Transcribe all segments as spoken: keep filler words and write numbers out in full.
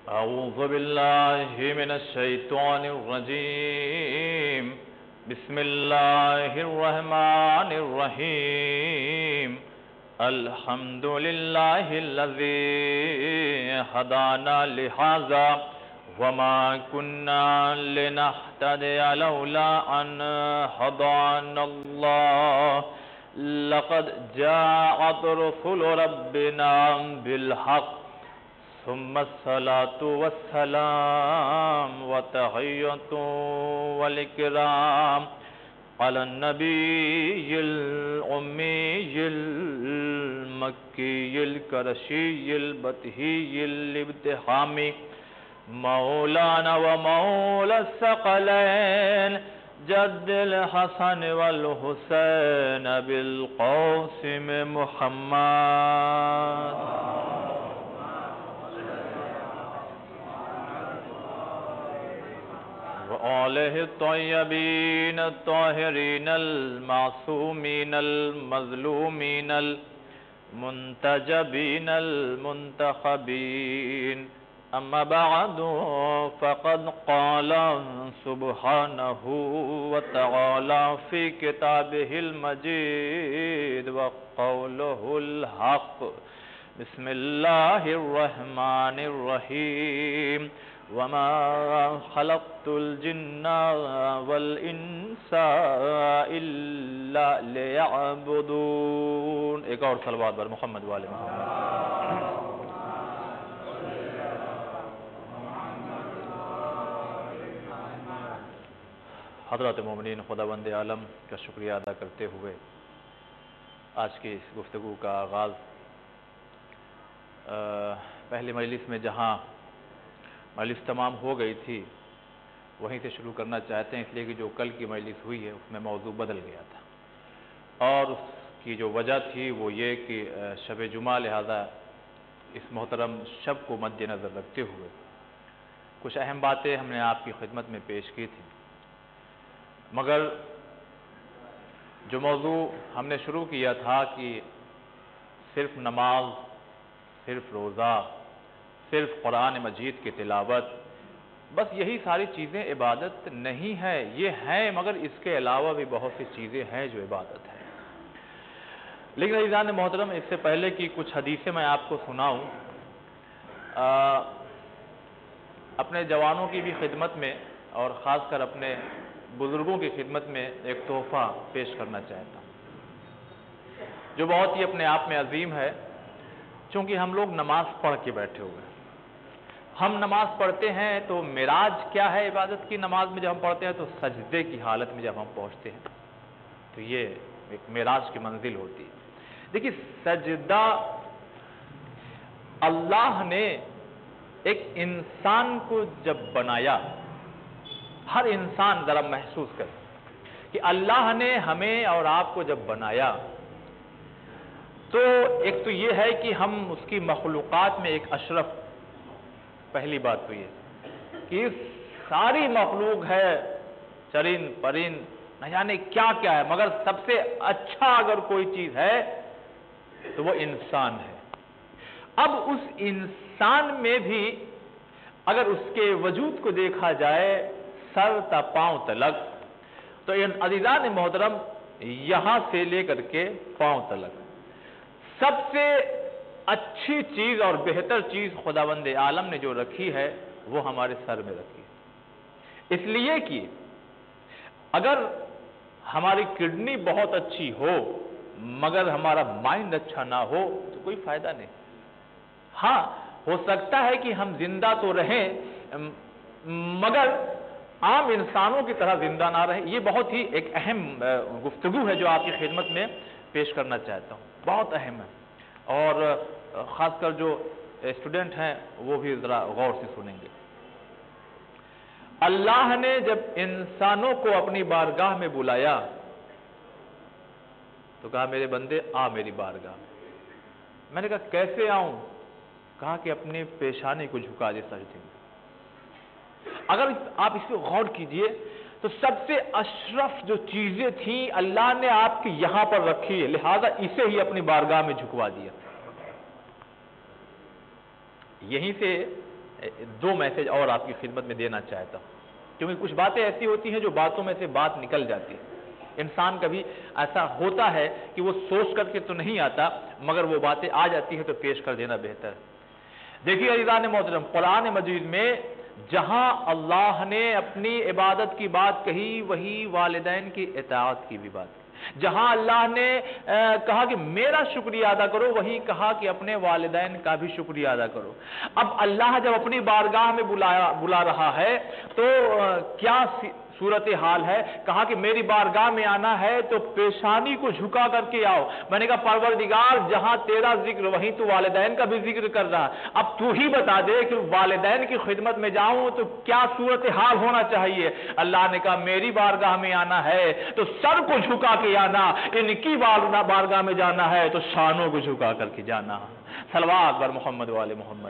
أعوذ بالله من الشيطان الرجيم بسم الله الرحمن الرحيم الحمد لله الذي هدانا لهذا وما كنا لنهتدي لولا أن هدانا الله لقد جاءت رسل ربنا بالحق ثم الصلاة والسلام وتحية والإكرام على النبي الأمي المكي القرشي البتهي الابتهامي مولانا ومولى الثقلين جد الحسن والحسين بالقاسم محمد وآله الطيبين الطاهرين المعصومين المظلومين المنتجبين المنتخبين أما بعد فقد قال سبحانه وتعالى في كتابه المجيد وقوله الحق بسم الله الرحمن الرحيم وما خلقت الجن والإنس إلا ليعبدون. ایک اور صلوات بر محمد والے محمد. حضرات مومنین، خداوند عالم کا شکریہ ادا کرتے ہوئے آج کی اس گفتگو کا آغاز پہلی مجلس میں جہاں مجلس تمام ہو گئی تھی وہیں سے شروع کرنا چاہتے ہیں، اس لیے کہ جو کل کی مجلس ہوئی ہے اس میں موضوع بدل گیا تھا، اور اس کی جو وجہ تھی وہ یہ کہ شب جمعہ لہذا اس محترم شب کو مد نظر رکھتے ہوئے کچھ اہم باتیں ہم نے آپ کی خدمت میں پیش کی تھی، مگر جو موضوع ہم نے شروع کیا تھا کہ صرف نماز، صرف روزہ، صرف قرآن مجید کی تلاوت، بس یہی ساری چیزیں عبادت نہیں ہے، یہ ہیں مگر اس کے علاوہ بھی بہت سی چیزیں ہیں جو عبادت ہے. لیکن عزیزان محترم، اس سے پہلے کہ کچھ حدیثیں میں آپ کو سناؤں، اپنے جوانوں کی بھی خدمت میں اور خاص کر اپنے بزرگوں کی خدمت میں ایک تحفہ پیش کرنا چاہتا ہوں جو بہت ہی اپنے آپ میں عظیم ہے. چونکہ ہم لوگ نماز پڑھ کے بیٹھے ہوئے ہیں، ہم نماز پڑھتے ہیں تو معراج کیا ہے عبادت کی؟ نماز میں جب ہم پڑھتے ہیں تو سجدے کی حالت میں جب ہم پہنچتے ہیں تو یہ ایک معراج کی منزل ہوتی ہے. دیکھیے، سجدہ اللہ نے ایک انسان کو جب بنایا، ہر انسان ذرا محسوس کرے کہ اللہ نے ہمیں اور آپ کو جب بنایا تو ایک تو یہ ہے کہ ہم اس کی مخلوقات میں ایک اشرف، پہلی بات تو یہ کہ ساری مخلوق ہے، چرین پرین نہ جانے کیا کیا ہے، مگر سب سے اچھا اگر کوئی چیز ہے تو وہ انسان ہے. اب اس انسان میں بھی اگر اس کے وجود کو دیکھا جائے سر تا پاؤں تلک، تو عزیزان محترم یہاں سے لے کر کے پاؤں تلک سب سے اچھی چیز اور بہتر چیز خداوند عالم نے جو رکھی ہے وہ ہمارے سر میں رکھی ہے. اس لیے کہ اگر ہماری کڈنی بہت اچھی ہو مگر ہمارا مائنڈ اچھا نہ ہو تو کوئی فائدہ نہیں. ہاں، ہو سکتا ہے کہ ہم زندہ تو رہیں مگر عام انسانوں کی طرح زندہ نہ رہیں. یہ بہت ہی ایک اہم گفتگو ہے جو آپ کی خدمت میں پیش کرنا چاہتا ہوں، بہت اہم ہے، اور خاص کر جو اسٹوڈنٹ ہیں وہ بھی ذرا غور سے سنیں گے. اللہ نے جب انسانوں کو اپنی بارگاہ میں بلایا تو کہا میرے بندے آ میری بارگاہ میں. میں نے کہا کیسے آؤں؟ کہا کہ اپنی پیشانی کو جھکا دے سجدے میں. اگر آپ اس پہ غور کیجئے تو سب سے اشرف جو چیزیں تھیں اللہ نے آپ کی یہاں پر رکھی ہے، لہذا اسے ہی اپنی بارگاہ میں جھکوا دیا. یہیں سے دو میسج اور آپ کی خدمت میں دینا چاہتا ہوں، کیونکہ کچھ باتیں ایسی ہوتی ہیں جو باتوں میں سے بات نکل جاتی ہے. انسان کبھی ایسا ہوتا ہے کہ وہ سوچ کر کے تو نہیں آتا، مگر وہ باتیں آ جاتی ہیں تو پیش کر دینا بہتر ہے. دیکھیے عزیزان محترم، قرآن مجید میں جہاں اللہ نے اپنی عبادت کی بات کہی وہی والدین کی اطاعت کی بھی بات کی. جہاں اللہ نے کہا کہ میرا شکریہ ادا کرو، وہی کہا کہ اپنے والدین کا بھی شکریہ ادا کرو. اب اللہ جب اپنی بارگاہ میں بلایا بلا رہا ہے تو کیا صورتحال ہے؟ کہا کہ میری بارگاہ میں آنا ہے تو پیشانی کو جھکا کر کے آؤ. میں نے کہا پروردگار جہاں تیرا ذکر وہیں تو والدین کا بھی ذکر کر رہا. اب تو ہی بتا دے کہ والدین کی خدمت میں جاؤں تو کیا صورتحال ہونا چاہیے؟ اللہ نے کہا میری بارگاہ میں آنا ہے تو سر کو جھکا کے آنا، ان کی بارگاہ میں جانا ہے تو شانوں کو جھکا کر کے جانا. صلوات بر محمد والے محمد.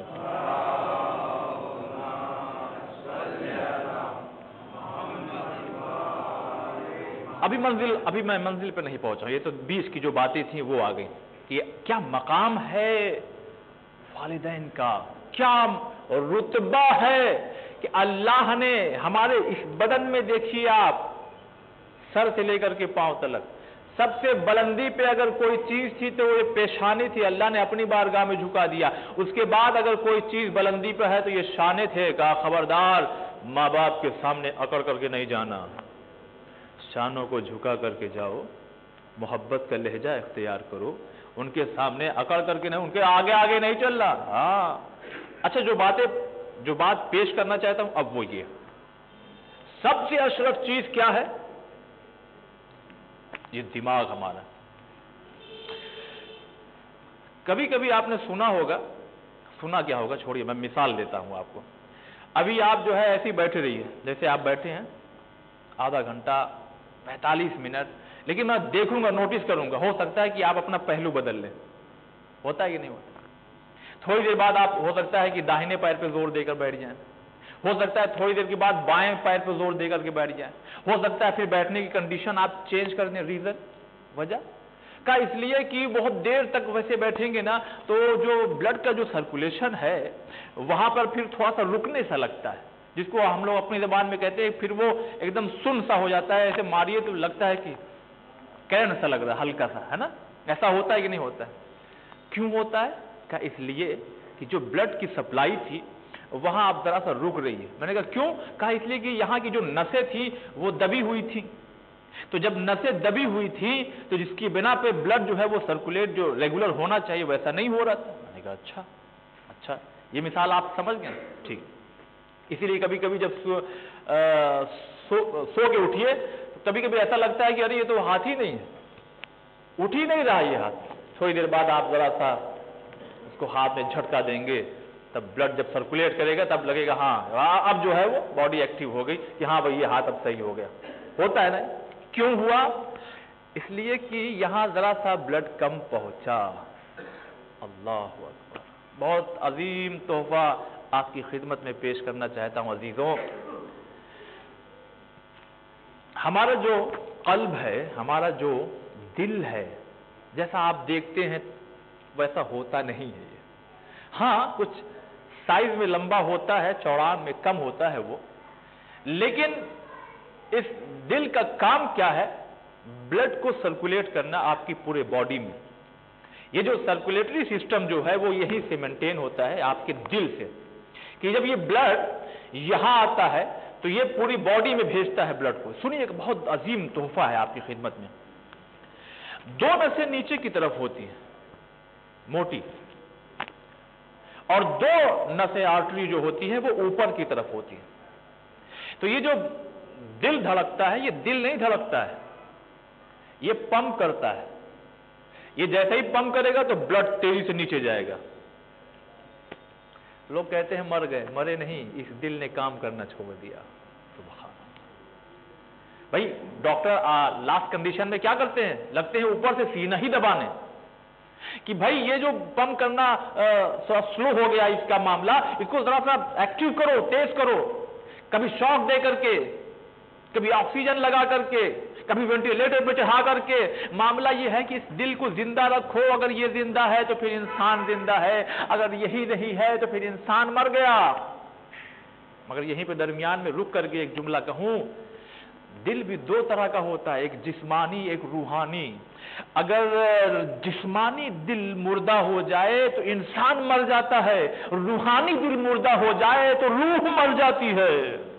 ابھی منزل ابھی میں منزل پہ نہیں پہنچا، یہ تو بیچ کی جو باتیں تھیں وہ آ گئی کہ کیا مقام ہے والدین کا، کیا رتبہ ہے کہ اللہ نے ہمارے اس بدن میں دیکھیے آپ سر سے لے کر کے پاؤں تلک سب سے بلندی پہ اگر کوئی چیز تھی تو وہ پیشانی تھی، اللہ نے اپنی بارگاہ میں جھکا دیا. اس کے بعد اگر کوئی چیز بلندی پہ ہے تو یہ شانے تھے. کہا خبردار ماں باپ کے سامنے اکڑ کر کے نہیں جانا، شانوں کو جھکا کر کے جاؤ، محبت کا لہجہ اختیار کرو، ان کے سامنے اکڑ کر کے نہیں، ان کے آگے آگے نہیں چلنا. ہاں اچھا، جو باتیں جو بات پیش کرنا چاہتا ہوں اب وہ یہ سب سے اشرف چیز کیا ہے؟ یہ دماغ ہمارا. کبھی کبھی آپ نے سنا ہوگا، سنا کیا ہوگا چھوڑیے، میں مثال دیتا ہوں آپ کو. ابھی آپ جو ہے ایسی بیٹھے رہیے جیسے آپ بیٹھے ہیں آدھا گھنٹہ پینتالیس منٹ، لیکن میں دیکھوں گا، نوٹس کروں گا، ہو سکتا ہے کہ آپ اپنا پہلو بدل لیں. ہوتا ہے کہ نہیں ہوتا؟ تھوڑی دیر بعد آپ ہو سکتا ہے کہ داہنے پیر پہ زور دے کر بیٹھ جائیں، ہو سکتا ہے تھوڑی دیر کے بعد بائیں پیر پہ زور دے کر کے بیٹھ جائیں، ہو سکتا ہے پھر بیٹھنے کی کنڈیشن آپ چینج کر دیں. ریزن وجہ کا اس لیے کہ بہت دیر تک ویسے بیٹھیں گے نا تو جو بلڈ کا جو سرکولیشن ہے وہاں پر پھر تھوڑا سا رکنے سا لگتا ہے، جس کو ہم لوگ اپنی زبان میں کہتے ہیں پھر وہ ایک دم سن سا ہو جاتا ہے. ایسے ماریے تو لگتا ہے کہ کیرن سا لگ رہا ہے، ہلکا سا، ہے نا؟ ایسا ہوتا ہے کہ نہیں ہوتا ہے؟ کیوں ہوتا ہے؟ کہ اس لیے کہ جو بلڈ کی سپلائی تھی وہاں آپ ذرا سا رک رہی ہے. میں نے کہا کیوں؟ کہا اس لیے کہ یہاں کی جو نسیں تھی وہ دبی ہوئی تھی. تو جب نسیں دبی ہوئی تھی تو جس کی بنا پہ بلڈ جو ہے وہ سرکولیٹ جو ریگولر ہونا چاہیے ویسا نہیں ہو رہا تھا. میں نے کہا اچھا اچھا یہ مثال آپ سمجھ گئے؟ ٹھیک. اسی لیے کبھی کبھی جب سو, سو, سو کے اٹھیے تو کبھی کبھی ایسا لگتا ہے کہ ارے یہ تو ہاتھ ہی نہیں ہے، اٹھ ہی نہیں رہا یہ ہاتھ. تھوڑی دیر بعد آپ ذرا سا اس کو ہاتھ میں جھٹکا دیں گے، تب بلڈ جب سرکولیٹ کرے گا تب لگے گا ہاں اب جو ہے وہ باڈی ایکٹیو ہو گئی کہ ہاں بھائی یہ ہاتھ اب صحیح ہو گیا. ہوتا ہے نا؟ کیوں ہوا؟ اس لیے کہ یہاں ذرا سا بلڈ کم پہنچا. اللہ اکبر. بہت عظیم تحفہ آپ کی خدمت میں پیش کرنا چاہتا ہوں عزیزوں. ہمارا جو قلب ہے، ہمارا جو دل ہے، جیسا آپ دیکھتے ہیں ویسا ہوتا نہیں ہے. ہاں کچھ سائز میں لمبا ہوتا ہے، چوڑان میں کم ہوتا ہے وہ، لیکن اس دل کا کام کیا ہے؟ بلڈ کو سرکولیٹ کرنا آپ کی پورے باڈی میں. یہ جو سرکولیٹری سسٹم جو ہے وہ یہی سے مینٹین ہوتا ہے آپ کے دل سے، کہ جب یہ بلڈ یہاں آتا ہے تو یہ پوری باڈی میں بھیجتا ہے بلڈ کو. سنیے ایک بہت عظیم تحفہ ہے آپ کی خدمت میں. دو نسیں نیچے کی طرف ہوتی ہیں موٹی، اور دو نسیں آرٹری جو ہوتی ہیں وہ اوپر کی طرف ہوتی ہیں. تو یہ جو دل دھڑکتا ہے یہ دل نہیں دھڑکتا ہے، یہ پمپ کرتا ہے. یہ جیسے ہی پمپ کرے گا تو بلڈ تیزی سے نیچے جائے گا. لوگ کہتے ہیں مر گئے، مرے نہیں، اس دل نے کام کرنا چھوڑ دیا. سبحان اللہ. بھائی ڈاکٹر لاسٹ کنڈیشن میں کیا کرتے ہیں؟ لگتے ہیں اوپر سے سینہ ہی دبانے کہ بھائی یہ جو پمپ کرنا سلو ہو گیا اس کا معاملہ، اس کو ذرا سا ایکٹیو کرو، تیز کرو. کبھی شاک دے کر کے، کبھی آکسیجن لگا کر کے، کبھی وینٹیلیٹر پہ چڑھا کر کے. معاملہ یہ ہے کہ اس دل کو زندہ رکھو. اگر یہ زندہ ہے تو پھر انسان زندہ ہے، اگر یہی نہیں ہے تو پھر انسان مر گیا. مگر یہیں پہ درمیان میں رک کر کے ایک جملہ کہوں، دل بھی دو طرح کا ہوتا ہے، ایک جسمانی ایک روحانی۔ اگر جسمانی دل مردہ ہو جائے تو انسان مر جاتا ہے، روحانی دل مردہ ہو جائے تو روح مر جاتی ہے۔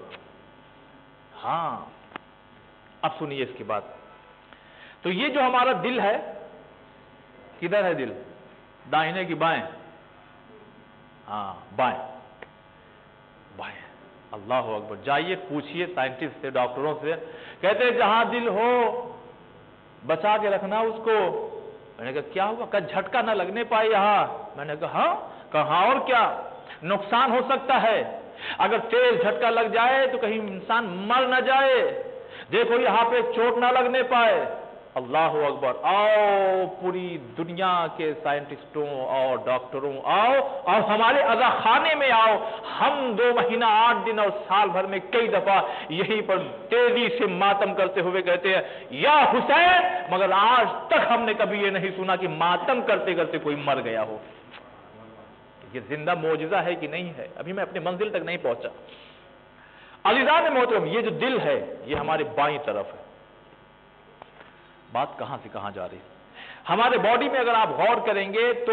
ہاں اب سنیے اس کی بات۔ تو یہ جو ہمارا دل ہے، کدھر ہے دل؟ داہنے کی بائیں؟ ہاں بائیں، بائیں۔ اللہ اکبر، جائیے پوچھئے سائنٹسٹ سے، ڈاکٹروں سے، کہتے ہیں جہاں دل ہو بچا کے رکھنا اس کو۔ میں نے کہا کیا ہوا؟ کہ جھٹکا نہ لگنے پائے یہاں۔ میں نے کہا ہاں، کہاں اور کیا، نقصان ہو سکتا ہے، اگر تیز جھٹکا لگ جائے تو کہیں انسان مر نہ جائے، دیکھو یہاں پہ چوٹ نہ لگنے پائے۔ اللہ اکبر، آؤ پوری دنیا کے سائنٹسٹوں اور ڈاکٹروں آؤ اور ہمارے عزا خانے میں آؤ، ہم دو مہینہ آٹھ دن اور سال بھر میں کئی دفعہ یہیں پر تیزی سے ماتم کرتے ہوئے کہتے ہیں یا حسین، مگر آج تک ہم نے کبھی یہ نہیں سنا کہ ماتم کرتے کرتے کوئی مر گیا ہو۔ یہ زندہ معجزہ ہے کہ نہیں ہے؟ ابھی میں اپنی منزل تک نہیں پہنچا۔ عزیزان محترم، یہ جو دل ہے یہ ہمارے بائیں طرف ہے۔ بات کہاں سے کہاں جا رہی ہے؟ ہمارے باڈی میں اگر آپ غور کریں گے تو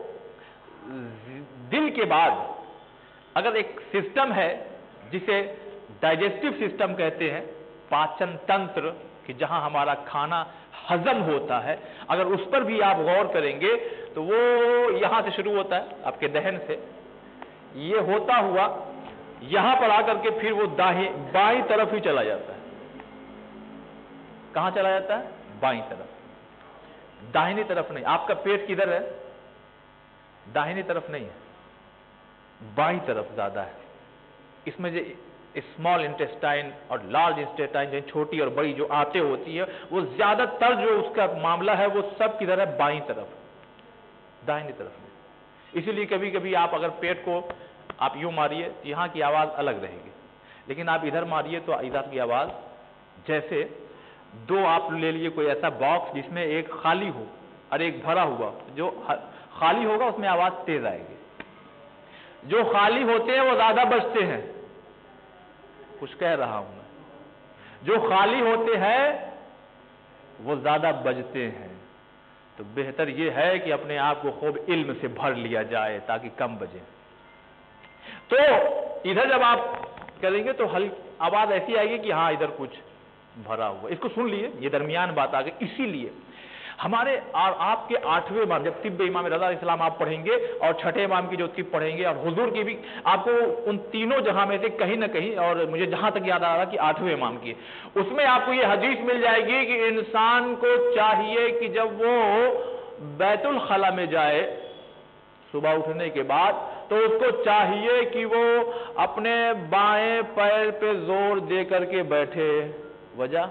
دل کے بعد اگر ایک سسٹم ہے جسے ڈائجسٹو سسٹم کہتے ہیں، پاچن تنتر، کہ جہاں ہمارا کھانا ہضم ہوتا ہے، اگر اس پر بھی آپ غور کریں گے تو وہ یہاں سے شروع ہوتا ہے آپ کے دہن سے، یہ ہوتا ہوا یہاں پر آ کر کے پھر وہ داہیں بائیں طرف ہی چلا جاتا ہے۔ کہاں چلا جاتا ہے؟ بائیں طرف، داہنی طرف نہیں۔ آپ کا پیٹ کدھر ہے؟ داہنی طرف نہیں ہے، بائیں طرف زیادہ ہے۔ اس میں جو اسمال انٹسٹائن اور لارج انٹسٹائن، جو چھوٹی اور بڑی جو آنتیں ہوتی ہے، وہ زیادہ تر جو اس کا معاملہ ہے وہ سب کدھر ہے؟ بائیں طرف، داہنی طرف نہیں۔ اسی لیے کبھی کبھی آپ اگر پیٹ کو آپ یوں ماریے یہاں کی آواز الگ رہے گی، لیکن آپ ادھر ماریے تو ادھر کی آواز، جیسے دو آپ لے لیے کوئی ایسا باکس جس میں ایک خالی ہو اور ایک بھرا ہوا، جو خالی ہوگا اس میں آواز تیز آئے گی، جو خالی ہوتے ہیں وہ زیادہ بجتے ہیں۔ کچھ کہہ رہا ہوں میں، جو خالی ہوتے ہیں وہ زیادہ بجتے ہیں، تو بہتر یہ ہے کہ اپنے آپ کو خوب علم سے بھر لیا جائے تاکہ کم بجے۔ تو ادھر جب آپ کریں گے تو آواز ایسی آئے گی کہ ہاں ادھر کچھ بھرا ہوا، اس کو سن لیے، یہ درمیان بات آ گئی۔ اسی لیے ہمارے اور آپ کے آٹھویں امام، جب طب امام رضا علیہ السلام آپ پڑھیں گے اور چھٹے امام کی جو طب پڑھیں گے اور حضور کی بھی، آپ کو ان تینوں جہاں میں سے کہیں نہ کہیں، اور مجھے جہاں تک یاد آ رہا کہ آٹھویں امام کی، اس میں آپ کو یہ حدیث مل جائے گی کہ انسان کو چاہیے کہ جب وہ بیت الخلا میں جائے صبح اٹھنے کے بعد، تو اس کو چاہیے کہ وہ اپنے بائیں پیر پہ زور دے کر کے بیٹھے۔ وجہ،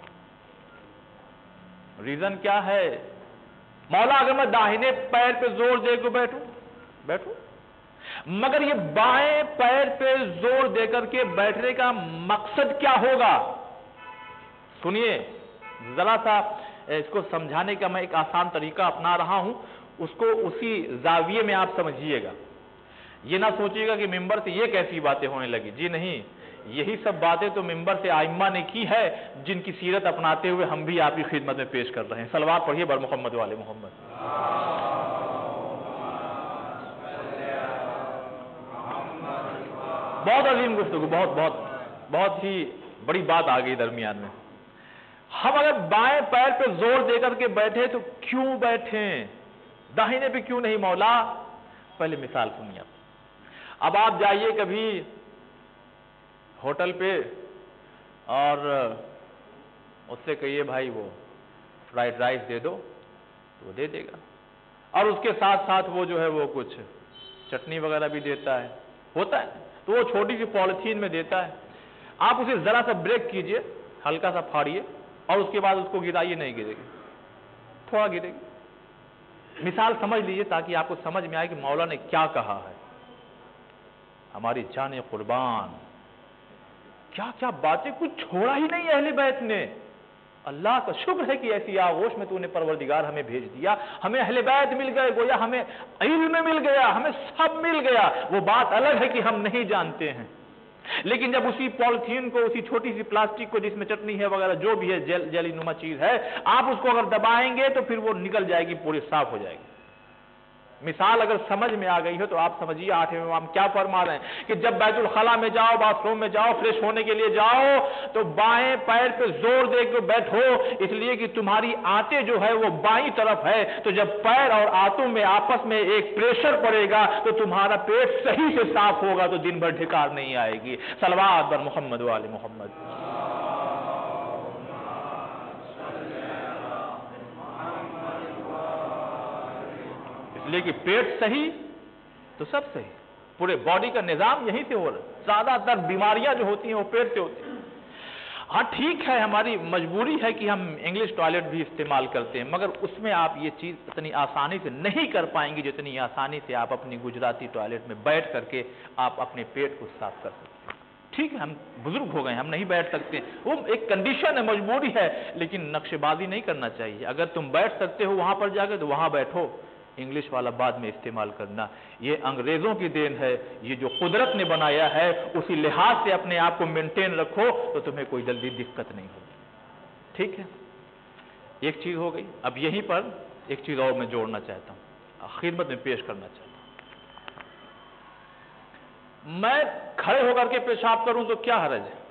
ریزن کیا ہے؟ مولا اگر میں داہنے پیر پہ زور دے کے بیٹھوں بیٹھوں مگر یہ بائیں پیر پہ زور دے کر کے بیٹھنے کا مقصد کیا ہوگا؟ سنیے ذرا سا، اس کو سمجھانے کا میں ایک آسان طریقہ اپنا رہا ہوں، اس کو اسی زاویے میں آپ سمجھیے گا۔ یہ نہ سوچیے گا کہ ممبر سے یہ کیسی باتیں ہونے لگی، جی نہیں، یہی سب باتیں تو ممبر سے ائمہ نے کی ہے، جن کی سیرت اپناتے ہوئے ہم بھی آپ کی خدمت میں پیش کر رہے ہیں۔ صلوات پڑھیے بر محمد والے محمد۔ بہت عظیم گفتگو، بہت بہت بہت ہی بڑی بات آ گئی درمیان میں۔ ہم اگر بائیں پیر پہ زور دے کر کے بیٹھے تو کیوں بیٹھیں؟ داہنے پہ کیوں نہیں مولا؟ پہلے مثال سنیے آپ۔ اب آپ جائیے کبھی ہوٹل پہ اور اس سے کہیے بھائی وہ فرائیڈ رائس دے دو، تو وہ دے دے گا، اور اس کے ساتھ ساتھ وہ جو ہے وہ کچھ چٹنی وغیرہ بھی دیتا ہے، ہوتا ہے، تو وہ چھوٹی سی پالیتھین میں دیتا ہے۔ آپ اسے ذرا سا بریک کیجئے، ہلکا سا پھاڑیے، اور اس کے بعد اس کو گرائیے، نہیں گرے گی، تھوڑا گرے گی۔ مثال سمجھ لیجئے تاکہ آپ کو سمجھ میں آئے کہ مولا نے کیا کہا ہے۔ ہماری جان قربان، کیا کیا باتیں کچھ چھوڑا ہی نہیں اہل بیت نے۔ اللہ کا شکر ہے کہ ایسی آغوش میں تو نے پروردگار ہمیں بھیج دیا، ہمیں اہل بیت مل گئے، گویا ہمیں علم مل گیا، ہمیں سب مل گیا۔ وہ بات الگ ہے کہ ہم نہیں جانتے ہیں، لیکن جب اسی پولیتھین کو, اسی چھوٹی سی پلاسٹک کو جس میں چٹنی ہے وغیرہ جو بھی ہے جیل جیلی نما چیز ہے, آپ اس کو اگر دبائیں گے تو پھر وہ نکل جائے گی, پوری صاف ہو جائے گی. مثال اگر سمجھ میں آ گئی ہو تو آپ سمجھیے آٹھویں امام کیا فرما رہے ہیں کہ جب بیت الخلا میں جاؤ, باتھ روم میں جاؤ, فریش ہونے کے لیے جاؤ تو بائیں پیر پہ زور دے کے بیٹھو, اس لیے کہ تمہاری آنتیں جو ہے وہ بائیں طرف ہے, تو جب پیر اور آنتوں میں آپس میں ایک پریشر پڑے گا تو تمہارا پیٹ صحیح سے صاف ہوگا, تو دن بھر ڈھکار نہیں آئے گی. صلوات بر محمد و آل محمد. اس لیے کہ پیٹ صحیح تو سب صحیح, پورے باڈی کا نظام یہیں سے ہو رہا ہے. زیادہ تر بیماریاں جو ہوتی ہیں وہ پیٹ سے ہوتی ہیں. ہاں ٹھیک ہے, ہماری مجبوری ہے کہ ہم انگلش ٹوائلٹ بھی استعمال کرتے ہیں, مگر اس میں آپ یہ چیز اتنی آسانی سے نہیں کر پائیں گے جتنی آسانی سے آپ اپنی گجراتی ٹوائلٹ میں بیٹھ کر کے آپ اپنے پیٹ کو صاف کر سکتے ہیں. ٹھیک ہے, ہم بزرگ ہو گئے, ہم نہیں بیٹھ سکتے, وہ ایک کنڈیشن ہے, مجبوری ہے, لیکن نقش بازی نہیں کرنا چاہیے. اگر تم بیٹھ سکتے ہو وہاں پر جا کے تو وہاں بیٹھو, انگلش والا بعد میں استعمال کرنا. یہ انگریزوں کی دین ہے, یہ جو قدرت نے بنایا ہے اسی لحاظ سے اپنے آپ کو مینٹین رکھو تو تمہیں کوئی جلدی دقت نہیں ہوگی. ٹھیک ہے, ایک چیز ہو گئی. اب یہیں پر ایک چیز اور میں جوڑنا چاہتا ہوں, خدمت میں پیش کرنا چاہتا ہوں. میں کھڑے ہو کر کے پیشاب کروں تو کیا حرج ہے؟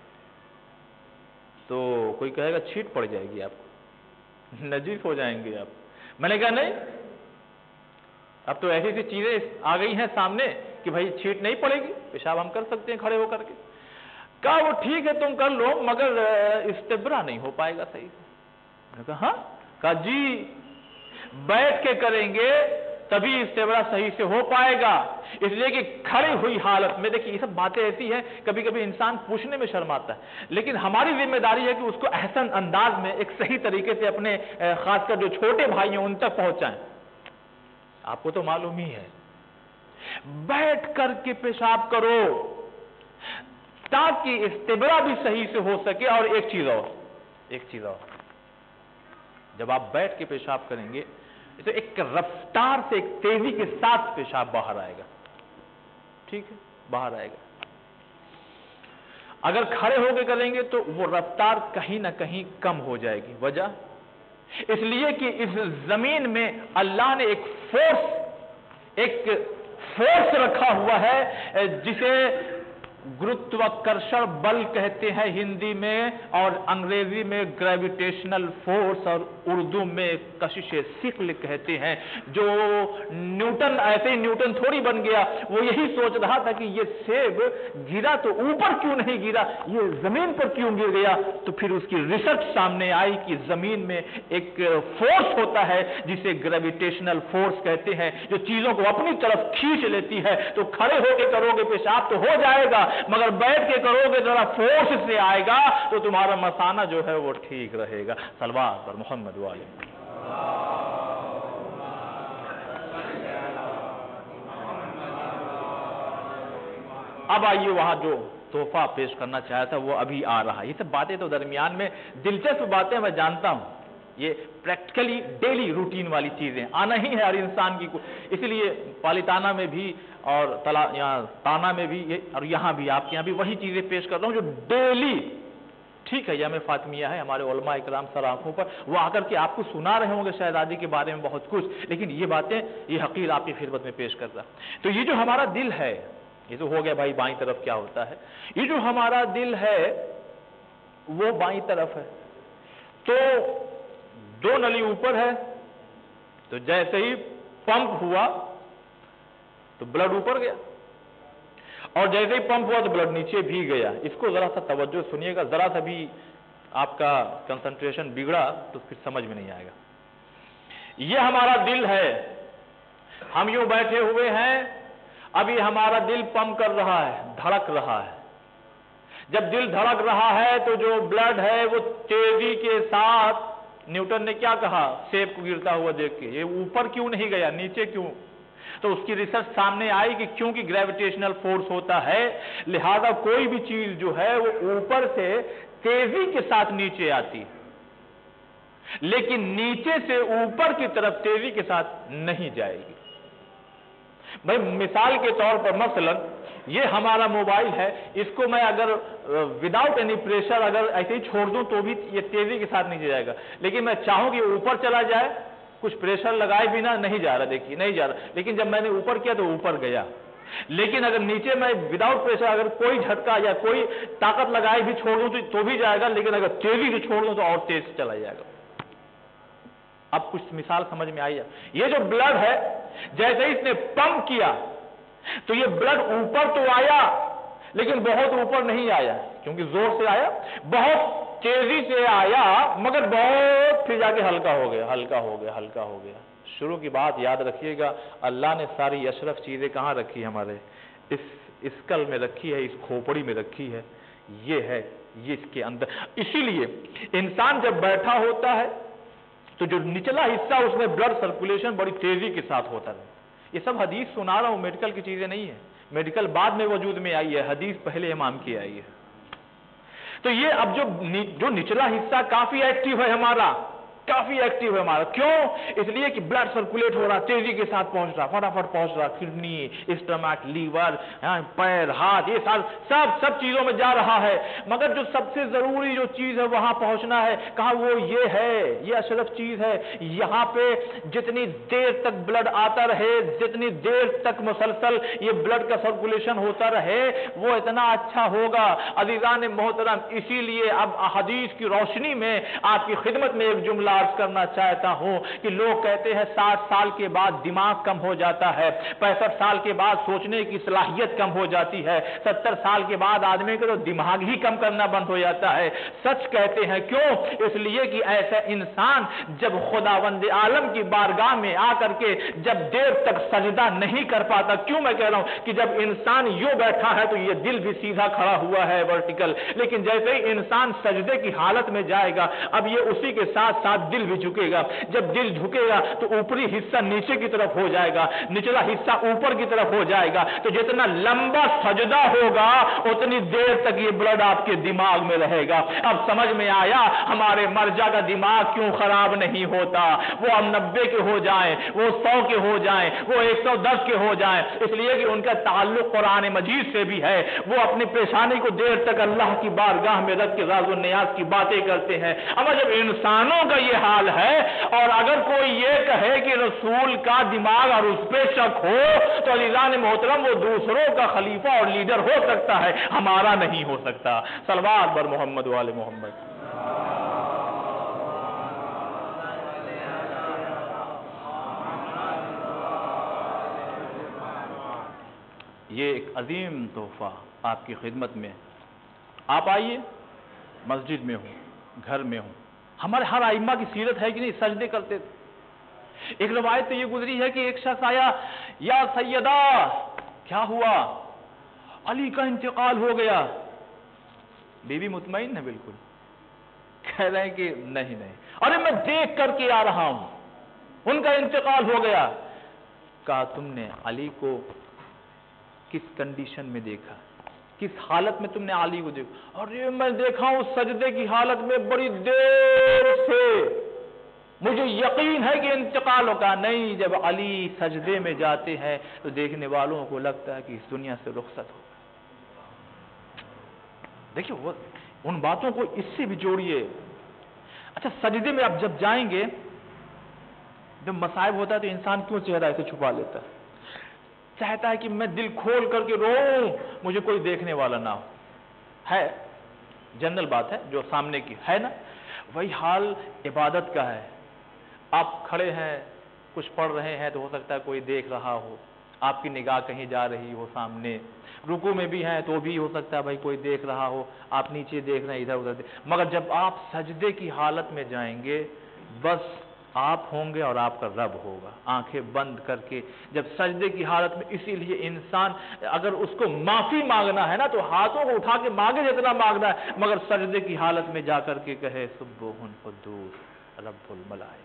تو کوئی کہے گا چھیٹ پڑ جائے گی آپ کو, نجیس ہو جائیں گے آپ. میں نے کہا نہیں, اب تو ایسی ایسی چیزیں آ گئی ہیں سامنے کہ بھائی چھیٹ نہیں پڑے گی, پیشاب ہم کر سکتے ہیں کھڑے ہو کر کے. کہا وہ ٹھیک ہے تم کر لو, مگر استبرا نہیں ہو پائے گا صحیح سے. میں نے کہا ہاں, کہا جی بیٹھ کے کریں گے تبھی استبرا صحیح سے ہو پائے گا, اس لیے کہ کھڑی ہوئی حالت میں. دیکھیے یہ سب باتیں ایسی ہیں کبھی کبھی انسان پوچھنے میں شرماتا ہے, لیکن ہماری ذمہ داری ہے کہ اس کو احسن انداز میں ایک صحیح طریقے سے اپنے خاص کر جو چھوٹے بھائی ہیں ان تک پہنچائیں. آپ کو تو معلوم ہی ہے, بیٹھ کر کے پیشاب کرو تاکہ استبرا بھی صحیح سے ہو سکے. اور ایک چیز اور ایک چیز اور جب آپ بیٹھ کے پیشاب کریں گے تو ایک رفتار سے, ایک تیزی کے ساتھ پیشاب باہر آئے گا. ٹھیک ہے, باہر آئے گا. اگر کھڑے ہو کے کریں گے تو وہ رفتار کہیں نہ کہیں کم ہو جائے گی. وجہ اس لیے کہ اس زمین میں اللہ نے ایک فورس, ایک فورس رکھا ہوا ہے جسے گروتواکرشن بل کہتے ہیں ہندی میں, اور انگریزی میں گریویٹیشنل فورس, اور اردو میں کشش ثقل کہتے ہیں. جو نیوٹن ایسے ہی نیوٹن تھوڑی بن گیا, وہ یہی سوچ رہا تھا کہ یہ سیب گرا تو اوپر کیوں نہیں گرا, یہ زمین پر کیوں گر گیا. تو پھر اس کی ریسرچ سامنے آئی کہ زمین میں ایک فورس ہوتا ہے جسے گریویٹیشنل فورس کہتے ہیں, جو چیزوں کو اپنی طرف کھینچ لیتی ہے. تو کھڑے ہو کے کرو گے پیشاب تو ہو جائے گا, مگر بیٹھ کے کرو گے ذرا فورس سے آئے گا تو تمہارا مثانہ جو ہے وہ ٹھیک رہے گا. صلوات پر محمد والے. اب آئیے وہاں جو تحفہ پیش کرنا چاہا تھا وہ ابھی آ رہا ہے. یہ سب باتیں تو درمیان میں دلچسپ باتیں میں جانتا ہوں, یہ پریکٹیکلی ڈیلی روٹین والی چیزیں آنا ہی ہے ہر انسان کی. اس لیے پالیتانہ میں بھی اور تلا یہاں تانا میں بھی اور یہاں بھی آپ کے یہاں بھی وہی چیزیں پیش کر رہا ہوں جو ڈیلی. ٹھیک ہے, یوم فاطمیہ ہے, ہمارے علماء اکرام سر آنکھوں پر وہ آ کر کے آپ کو سنا رہے ہوں گے شہزادی کے بارے میں بہت کچھ, لیکن یہ باتیں یہ حقیر آپ کی خدمت میں پیش کر رہا. تو یہ جو ہمارا دل ہے, یہ تو ہو گیا بھائی بائیں طرف کیا ہوتا ہے. یہ جو ہمارا دل ہے وہ بائیں طرف ہے, تو دو نلی اوپر ہے, تو جیسے ہی پمپ ہوا تو بلڈ اوپر گیا, اور جیسے ہی پمپ ہوا تو بلڈ نیچے بھی گیا. اس کو ذرا سا توجہ سنیے گا, ذرا سا بھی آپ کا کنسنٹریشن بگڑا تو پھر سمجھ میں نہیں آئے گا. یہ ہمارا دل ہے, ہم یوں بیٹھے ہوئے ہیں, ابھی ہمارا دل پمپ کر رہا ہے, دھڑک رہا ہے. جب دل دھڑک رہا ہے تو جو بلڈ ہے وہ تیزی کے ساتھ, نیوٹن نے کیا کہا سیب کو گرتا ہوا دیکھ کے, یہ اوپر کیوں نہیں گیا, نیچے کیوں؟ تو اس کی ریسرچ سامنے آئی کہ کیونکہ گریویٹیشنل فورس ہوتا ہے, لہذا کوئی بھی چیز جو ہے وہ اوپر سے تیزی کے ساتھ نیچے آتی, لیکن نیچے سے اوپر کی طرف تیزی کے ساتھ نہیں جائے گی. بھائی مثال کے طور پر مثلا یہ ہمارا موبائل ہے، اس کو میں اگر وداؤٹ اینی پریشر اگر ایسے ہی چھوڑ دوں تو بھی یہ تیزی کے ساتھ نیچے جائے گا، لیکن میں چاہوں کہ اوپر چلا جائے، کچھ پریشر لگائے بنا نہیں جا رہا، دیکھیے نہیں جا رہا، لیکن جب میں نے اوپر کیا تو اوپر گیا۔ لیکن اگر نیچے میں وداؤٹ پریشر اگر کوئی جھٹکا یا کوئی طاقت لگائے بھی چھوڑ دوں تو بھی جائے گا، لیکن اگر تیزی سے چھوڑ دوں تو اور تیز چلا جائے گا۔ اب کچھ مثال سمجھ میں آئی ہے؟ یہ جو بلڈ ہے جیسے اس نے پمپ کیا تو یہ بلڈ اوپر تو آیا لیکن بہت اوپر نہیں آیا، کیونکہ زور سے آیا، بہت تیزی سے آیا مگر بہت پھر جا کے ہلکا ہو گیا، ہلکا ہو گیا، ہلکا ہو گیا۔ شروع کی بات یاد رکھیے گا، اللہ نے ساری اشرف چیزیں کہاں رکھی؟ ہمارے اس اسکل میں رکھی ہے، اس کھوپڑی میں رکھی ہے، یہ ہے، یہ اس کے اندر۔ اسی لیے انسان جب بیٹھا ہوتا ہے تو جو نچلا حصہ اس میں بلڈ سرکولیشن بڑی تیزی کے ساتھ ہوتا ہے۔ یہ سب حدیث سنا رہا ہوں، میڈیکل کی چیزیں نہیں ہیں، میڈیکل بعد میں وجود میں آئی ہے، حدیث پہلے امام کی آئی ہے۔ تو یہ اب جو جو نچلا حصہ کافی ایکٹیو ہے ہمارا، کافی ایکٹیو ہے ہمارا، کیوں؟ اس لیے کہ بلڈ سرکولیٹ ہو رہا، تیزی کے ساتھ پہنچ رہا، فٹافٹ پہنچ رہا، کڈنی، اسٹمک، لیور، پیر، ہاتھ، یہ سب سب سب چیزوں میں جا رہا ہے۔ مگر جو سب سے ضروری جو چیز ہے وہاں پہنچنا ہے، کہا وہ یہ ہے، یہ اشرف چیز ہے، یہاں پہ جتنی دیر تک بلڈ آتا رہے، جتنی دیر تک مسلسل یہ بلڈ کا سرکولیشن ہوتا رہے وہ اتنا اچھا ہوگا۔ عزیزان محترم، اسی لیے اب احادیث کی روشنی میں آپ کی خدمت میں ایک جملہ عرض کرنا چاہتا ہوں کہ لوگ کہتے ہیں ساٹھ سال کے بعد دماغ کم ہو جاتا ہے، پینسٹھ سال کے بعد سوچنے کی صلاحیت کم ہو جاتی ہے، ستر سال کے بعد آدمی کو تو دماغ ہی کم کرنا بند ہو جاتا ہے۔ سچ کہتے ہیں، کیوں؟ اس لیے کہ ایسا انسان جب خداوند عالم کی بارگاہ میں آ کر کے جب دیر تک سجدہ نہیں کر پاتا، کیوں میں کہہ رہا ہوں کہ جب انسان یوں بیٹھا ہے تو یہ دل بھی سیدھا کھڑا ہوا ہے ورٹیکل، لیکن جیسے ہی انسان سجدے کی حالت میں جائے گا اب یہ اسی کے ساتھ ساتھ دل بھی جھکے گا۔ جب دل جھکے گا تو اوپری حصہ نیچے کی طرف ہو جائے گا، نچلا حصہ اوپر کی طرف ہو جائے گا، تو جتنا لمبا سجدہ ہوگا اتنی دیر تک یہ بلڈ آپ کے دماغ میں رہے گا۔ اب سمجھ میں آیا ہمارے مرجع کا دماغ کیوں خراب نہیں ہوتا؟ وہ اب نبے کے ہو جائیں، وہ سو کے ہو جائیں، وہ ایک سو دس کے ہو جائیں، اس لیے کہ ان کا تعلق قرآن مجید سے بھی ہے۔ وہ اپنی پیشانی کو دیر تک اللہ کی بارگاہ میں رکھ کے راز و نیاز کی باتیں کرتے ہیں۔ اما جب انسانوں کا یہ حال ہے اور اگر کوئی یہ کہے کہ رسول کا دماغ اور اس پہ شک ہو تو عزیزان محترم وہ دوسروں کا خلیفہ اور لیڈر ہو سکتا ہے، ہمارا نہیں ہو سکتا۔ صلوات بر محمد و آل محمد۔ یہ ایک عظیم تحفہ آپ کی خدمت میں، آپ آئیے، مسجد میں ہوں، گھر میں ہوں، ہمارے ہر ائمہ کی سیرت ہے کہ نہیں سجدے کرتے تھے۔ ایک روایت تو یہ گزری ہے کہ ایک شخص آیا، یا سیدہ کیا ہوا؟ علی کا انتقال ہو گیا۔ بی بی مطمئن ہے بالکل، کہہ رہے ہیں کہ نہیں نہیں، ارے میں دیکھ کر کے آ رہا ہوں، ان کا انتقال ہو گیا۔ کہا تم نے علی کو کس کنڈیشن میں دیکھا، کس حالت میں تم نے علی کو دیکھا؟ ارے میں دیکھا ہوں سجدے کی حالت میں بڑی دیر سے، مجھے یقین ہے کہ انتقال ہوگا۔ نہیں، جب علی سجدے میں جاتے ہیں تو دیکھنے والوں کو لگتا ہے کہ اس دنیا سے رخصت ہو۔ دیکھیے وہ ان باتوں کو اس سے بھی جوڑیے۔ اچھا سجدے میں آپ جب جائیں گے، جب مصائب ہوتا ہے تو انسان کیوں چہرہ ایسے چھپا لیتا ہے؟ چاہتا ہے کہ میں دل کھول کر کے روؤں، مجھے کوئی دیکھنے والا نہ ہو۔ ہے جنرل بات ہے جو سامنے کی ہے نا، وہی حال عبادت کا ہے۔ آپ کھڑے ہیں کچھ پڑھ رہے ہیں تو ہو سکتا ہے کوئی دیکھ رہا ہو، آپ کی نگاہ کہیں جا رہی ہو سامنے، رکوع میں بھی ہیں تو بھی ہو سکتا ہے بھائی کوئی دیکھ رہا ہو، آپ نیچے دیکھ رہے ہیں ادھر ادھر، مگر جب آپ سجدے کی حالت میں جائیں گے بس آپ ہوں گے اور آپ کا رب ہوگا، آنکھیں بند کر کے جب سجدے کی حالت میں۔ اسی لیے انسان اگر اس کو معافی مانگنا ہے نا تو ہاتھوں کو اٹھا کے مانگے جتنا مانگنا ہے، مگر سجدے کی حالت میں جا کر کے کہے سبحان قدوس رب الملائکہ۔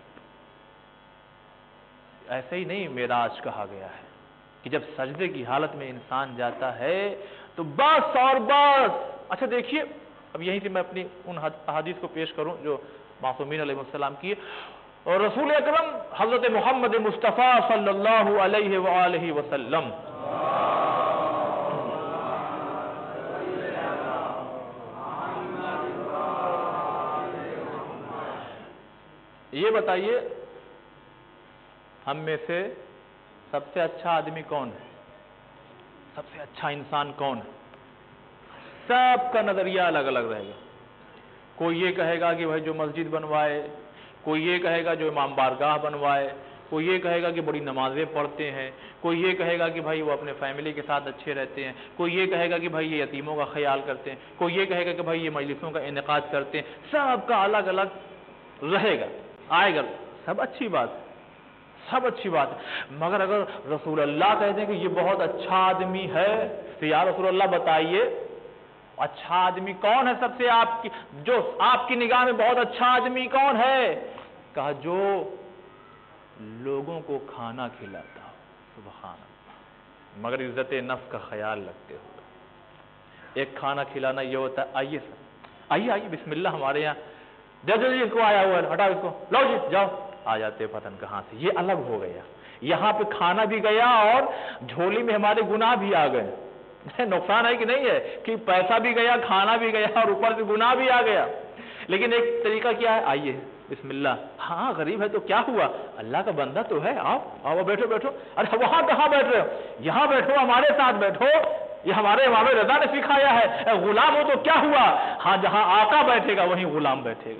ایسے ہی نہیں معراج کہا گیا ہے کہ جب سجدے کی حالت میں انسان جاتا ہے تو بس اور بس۔ اچھا دیکھیے اب یہیں سے میں اپنی ان احادیث کو پیش کروں جو معصومین علیہ السلام کی، اور رسول اکرم حضرت محمد مصطفیٰ صلی اللہ علیہ وآلہ وسلم ये बताइए हम में से सबसे अच्छा आदमी कौन है, सबसे अच्छा इंसान कौन है? सबका नजरिया अलग अलग रहेगा। कोई ये कहेगा कि भाई जो मस्जिद बनवाए, कोई ये कहेगा जो इमाम बारगाह बनवाए, कोई ये कहेगा कि बड़ी नमाजें पढ़ते हैं, कोई ये कहेगा कि भाई वो अपने फैमिली के साथ अच्छे रहते हैं, कोई ये कहेगा कि भाई ये यतीमों का ख्याल करते हैं, कोई ये कहेगा कि भाई ये मजलिसों का इनेकाद करते हैं। सबका अलग अलग रहेगा, आएगा। सब अच्छी बात, सब अच्छी बात है। मगर अगर रसूल अल्लाह कहते हैं कि ये बहुत अच्छा आदमी है, तो यार रसूल अल्लाह बताइए अच्छा आदमी कौन है सबसे, आपकी जो आपकी निगाह में बहुत अच्छा आदमी कौन है? कहा जो लोगों को खाना खिलाता हो। सुभान अल्लाह। मगर इज्जत नफ्स का ख्याल रखते हुए। एक खाना खिलाना ये होता है, आइए सर, आइए आइए बिस्मिल्लाह, हमारे यहाँ दे दो जी, इसको आया हुआ है, हटाओ इसको, लो जी जाओ, आ जाते पतन कहाँ से। ये अलग हो गया, यहाँ पे खाना भी गया और झोली में हमारे गुनाह भी आ गए। नुकसान है कि नहीं है कि पैसा भी गया, खाना भी गया और ऊपर से गुनाह भी आ गया। लेकिन एक तरीका क्या है, आइए बिस्मिल्लाह, हाँ गरीब है तो क्या हुआ, अल्लाह का बंदा तो है, आओ आओ बैठो बैठो। अरे वहां कहाँ बैठ रहे हो, यहाँ बैठो, हमारे साथ बैठो, ये हमारे इमाम रज़ा ने सिखाया है। गुलाम हो तो क्या हुआ, हाँ जहां आका बैठेगा वहीं गुलाम बैठेगा।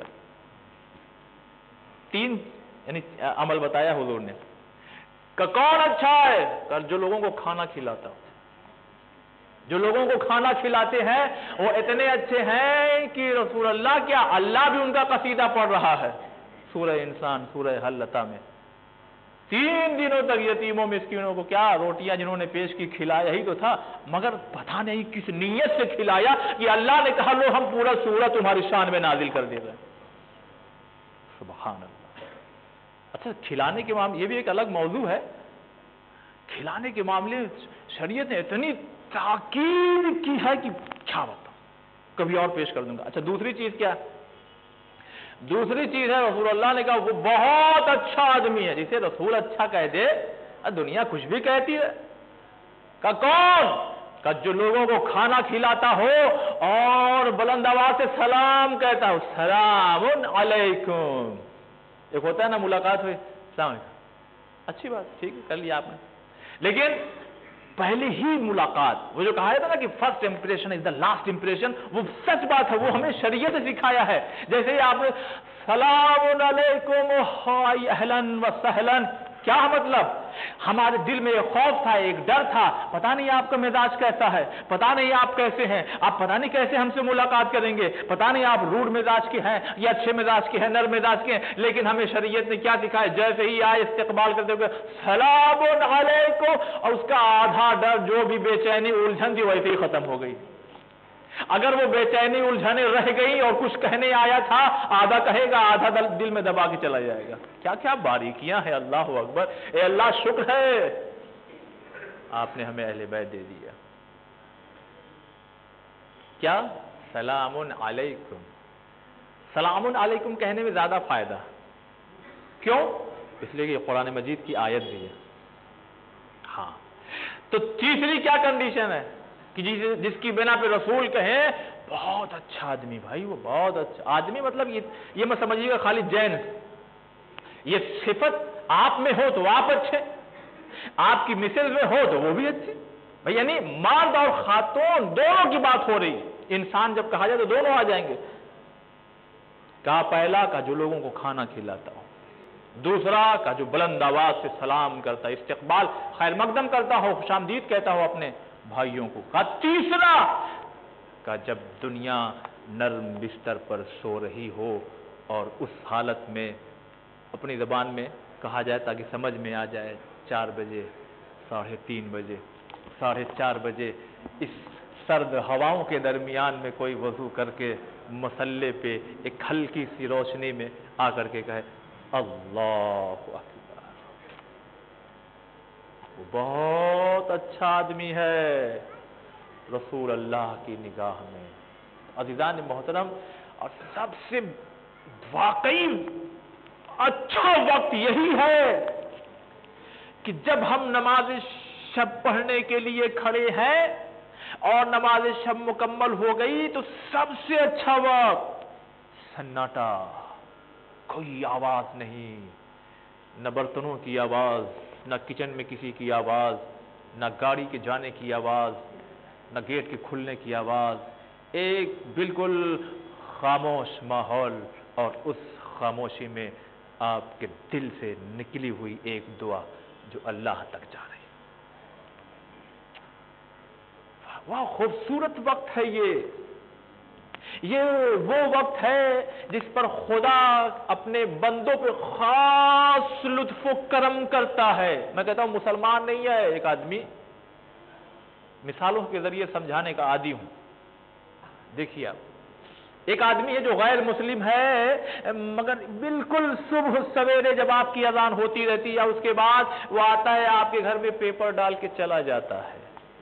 तीन यानी अमल बताया हुजूर ने। कौन अच्छा है, कर जो लोगों को खाना खिलाता हो। जो लोगों को खाना खिलाते हैं वो इतने अच्छे हैं कि रसूल अल्लाह क्या अल्लाह भी उनका कसीदा पढ़ रहा है सूरह इंसान, सूरह हल लता में। तीन दिनों तक यतीमों मिस्कीनों को क्या रोटियां जिन्होंने पेश की खिलाया ही तो था, मगर पता नहीं किस नीयत से खिलाया कि अल्लाह ने कहा लो हम पूरा सूरह तुम्हारी शान में नाजिल कर दे रहे हैं। सुभान अल्लाह। अच्छा, खिलाने के मामले ये भी एक अलग मौजू है। खिलाने के मामले शरीयत ने इतनी ताकीद की है कि क्या बताऊं, कभी और पेश कर दूंगा। अच्छा, दूसरी चीज क्या है? दूसरी चीज है रसूल अल्लाह ने कहा वो बहुत अच्छा आदमी है। जिसे रसूल अच्छा कह दे दुनिया कुछ भी कहती है। का कौन? का जो लोगों को खाना खिलाता हो और बुलंद आवाज से सलाम कहता हो, सलामुन अलैकुम। एक होता है ना मुलाकात हुई, सलाम अलैकुम, अच्छी बात, ठीक है कर लिया आपने, लेकिन पहली ही मुलाकात, वो जो कहा था ना कि first impression is the last impression, वो सच बात है, वो हमें शरीयत से सिखाया है। जैसे ही आपने सलाम अलैकुम अहलन व सहलन, क्या मतलब हमारे दिल में एक खौफ था, एक डर था, पता नहीं आपका मिजाज कैसा है, पता नहीं आप कैसे हैं, आप पता नहीं कैसे हमसे मुलाकात करेंगे, पता नहीं आप रूड मिजाज के हैं या अच्छे मिजाज के हैं, नर मिजाज के हैं। लेकिन हमें शरीयत ने क्या सिखाया, जैसे ही आए इस्तकबाल करते हुए सलाम अलैकुम, और उसका आधा डर जो भी बेचैनी उलझन थी वैसे ही खत्म हो गई। अगर वो बेचैनी उलझने रह गई और कुछ कहने आया था, आधा कहेगा आधा दिल में दबा के चला जाएगा। क्या क्या बारीकियां हैं, अल्लाह अकबर। ए अल्लाह शुक्र है आपने हमें अहले बैत दे दिया। क्या? सलामुन अलैकुम। सलामुन अलैकुम कहने में ज्यादा फायदा। क्यों? इसलिए कि कुरान मजीद की आयत भी है। हाँ, तो तीसरी क्या कंडीशन है कि जिस जिसकी बिना पे रसूल कहे बहुत अच्छा आदमी, भाई वो बहुत अच्छा आदमी, मतलब ये ये मत समझिएगा खाली जैन, ये सिफत आप में हो तो आप अच्छे, आपकी मिसेज में हो तो वो भी अच्छे। भाई यानी मर्द और खातून दोनों की बात हो रही है। इंसान जब कहा जाए तो दोनों आ जाएंगे। कहा पहला का जो लोगों को खाना खिलाता हो, दूसरा का जो बुलंद आवाज से सलाम करता, इस्तकबाल खैर मकदम करता हो, खुशामदीद कहता हो अपने भाइयों को। का तीसरा का जब दुनिया नर्म बिस्तर पर सो रही हो और उस हालत में अपनी जबान में कहा जाए ताकि समझ में आ जाए, चार बजे, साढ़े तीन बजे, साढ़े चार बजे इस सर्द हवाओं के दरमियान में कोई वजू करके मसल्ले पे एक हल्की सी रोशनी में आकर के कहे अल्लाहु अकबर, वो बहुत अच्छा आदमी है रसूल अल्लाह की निगाह में। अज़ीज़ान मोहतरम, और सबसे वाकई अच्छा वक्त यही है कि जब हम नमाज शब पढ़ने के लिए खड़े हैं और नमाज शब मुकम्मल हो गई तो सबसे अच्छा वक्त सन्नाटा, کوئی آواز نہیں، نہ برتنوں کی آواز، نہ کچن میں کسی کی آواز، نہ گاڑی کے جانے کی آواز، نہ گیٹ کے کھلنے کی آواز، ایک بالکل خاموش ماحول، اور اس خاموشی میں آپ کے دل سے نکلی ہوئی ایک دعا جو اللہ تک جا رہی ہے۔ واہ خوبصورت وقت ہے یہ یہ وہ وقت ہے جس پر خدا اپنے بندوں پہ خاص لطف و کرم کرتا ہے۔ میں کہتا ہوں مسلمان نہیں ہے ایک آدمی، مثالوں کے ذریعے سمجھانے کا عادی ہوں۔ دیکھیے آپ، ایک آدمی ہے جو غیر مسلم ہے، مگر بالکل صبح سویرے جب آپ کی اذان ہوتی رہتی ہے اس کے بعد وہ آتا ہے آپ کے گھر میں پیپر ڈال کے چلا جاتا ہے۔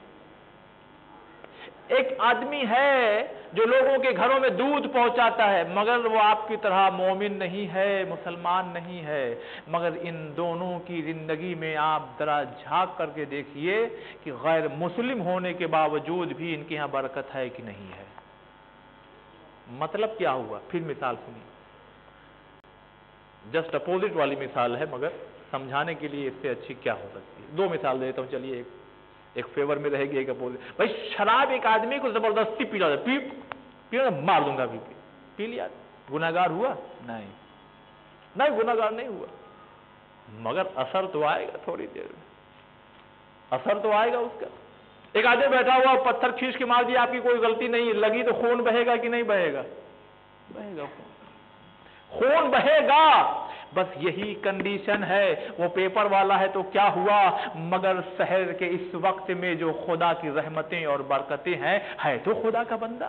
ایک آدمی ہے جو لوگوں کے گھروں میں دودھ پہنچاتا ہے، مگر وہ آپ کی طرح مومن نہیں ہے، مسلمان نہیں ہے۔ مگر ان دونوں کی زندگی میں آپ ذرا جھانک کر کے دیکھیے کہ غیر مسلم ہونے کے باوجود بھی ان کے یہاں برکت ہے کہ نہیں ہے۔ مطلب کیا ہوا؟ پھر مثال سنیے، جسٹ اپوزٹ والی مثال ہے مگر سمجھانے کے لیے اس سے اچھی کیا ہو سکتی ہے۔ دو مثال دیتا ہوں، چلیے ایک ایک فیور میں رہے گی، ایک اپوزٹ۔ بھائی شراب ایک آدمی کو زبردستی پلا دے، پی پی مار دوں گا، پی پی لیا، گناہگار ہوا؟ نہیں نہیں گناہگار نہیں ہوا، مگر اثر تو آئے گا، تھوڑی دیر میں اثر تو آئے گا اس کا۔ ایک آدمی بیٹھا ہوا پتھر کھینچ کے مار دیا، آپ کی کوئی غلطی نہیں لگی تو خون بہے گا کہ نہیں بہے گا؟ بہے گا، خون خون بہے گا۔ بس یہی کنڈیشن ہے، وہ پیپر والا ہے تو کیا ہوا، مگر شہر کے اس وقت میں جو خدا کی رحمتیں اور برکتیں ہیں، ہے تو خدا کا بندہ۔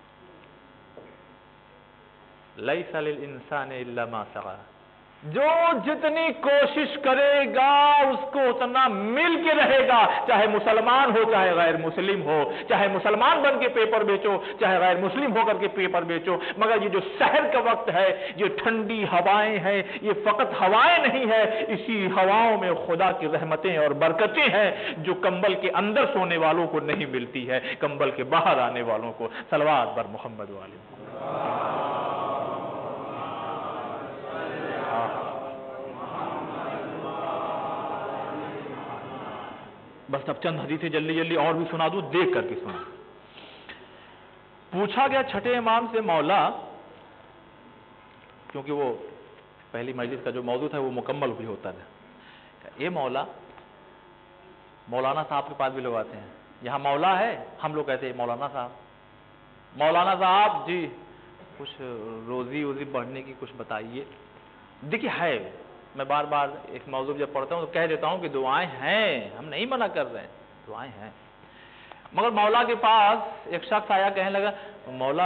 لیس للانسان الا ما سعی، جو جتنی کوشش کرے گا اس کو اتنا مل کے رہے گا، چاہے مسلمان ہو چاہے غیر مسلم ہو، چاہے مسلمان بن کے پیپر بیچو چاہے غیر مسلم ہو کر کے پیپر بیچو۔ مگر یہ جو شہر کا وقت ہے، یہ ٹھنڈی ہوائیں ہیں، یہ فقط ہوائیں نہیں ہے، اسی ہواؤں میں خدا کی رحمتیں اور برکتیں ہیں جو کمبل کے اندر سونے والوں کو نہیں ملتی ہے، کمبل کے باہر آنے والوں کو۔ صلوات بر محمد والے۔ بس اب چند حدیثیں جلدی جلدی اور بھی سنا دوں، دیکھ کر کے سنا۔ پوچھا گیا چھٹے امام سے، مولا، کیونکہ وہ پہلی مجلس کا جو موضوع تھا وہ مکمل بھی ہوتا تھا، یہ مولا، مولانا صاحب کے پاس بھی لوگ آتے ہیں، یہاں مولا ہے، ہم لوگ کہتے ہیں مولانا صاحب، مولانا صاحب جی کچھ روزی وزی بڑھنے کی کچھ بتائیے۔ دیکھیے ہے، میں بار بار ایک موضوع جب پڑھتا ہوں تو کہہ دیتا ہوں کہ دعائیں ہیں، ہم نہیں منع کر رہے ہیں، دعائیں ہیں، مگر مولا کے پاس ایک شخص آیا، کہنے لگا مولا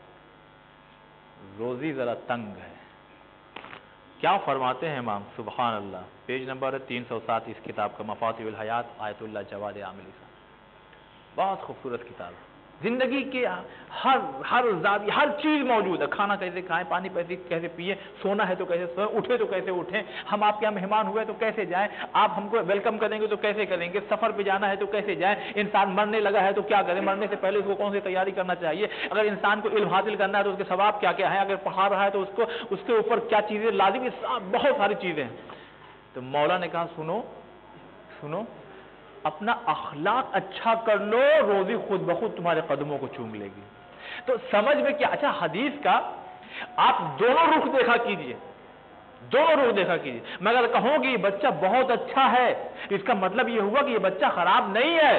روزی ذرا تنگ ہے۔ کیا فرماتے ہیں امام؟ سبحان اللہ، پیج نمبر تین سو سات اس کتاب کا، مفاتیح الحیات، آیت اللہ جواد عاملی صاحب، بہت خوبصورت کتاب ہے۔ زندگی کے ہر ہر زاویہ ہر چیز موجود ہے، کھانا کیسے کھائیں، پانی کیسے کیسے پئیں، سونا ہے تو کیسے سوئیں، اٹھے تو کیسے اٹھیں، ہم آپ کے یہاں مہمان ہوئے تو کیسے جائیں، آپ ہم کو ویلکم کریں گے تو کیسے کریں گے، سفر پہ جانا ہے تو کیسے جائیں، انسان مرنے لگا ہے تو کیا کریں، مرنے سے پہلے اس کو کون سی تیاری کرنا چاہیے، اگر انسان کو علم حاصل کرنا ہے تو اس کے ثواب کیا کیا ہے، اگر پڑھا رہا ہے تو اس کو اس کے اوپر کیا چیزیں لازمی، بہت ساری چیزیں ہیں۔ تو مولا نے کہا سنو سنو اپنا اخلاق اچھا کر لو، روزی خود بخود تمہارے قدموں کو چوم لے گی۔ تو سمجھ میں کیا، اچھا حدیث کا آپ دونوں رخ دیکھا کیجئے، دونوں رخ دیکھا کیجئے۔ میں اگر کہوں کہ یہ بچہ بہت اچھا ہے، اس کا مطلب یہ ہوا کہ یہ بچہ خراب نہیں ہے،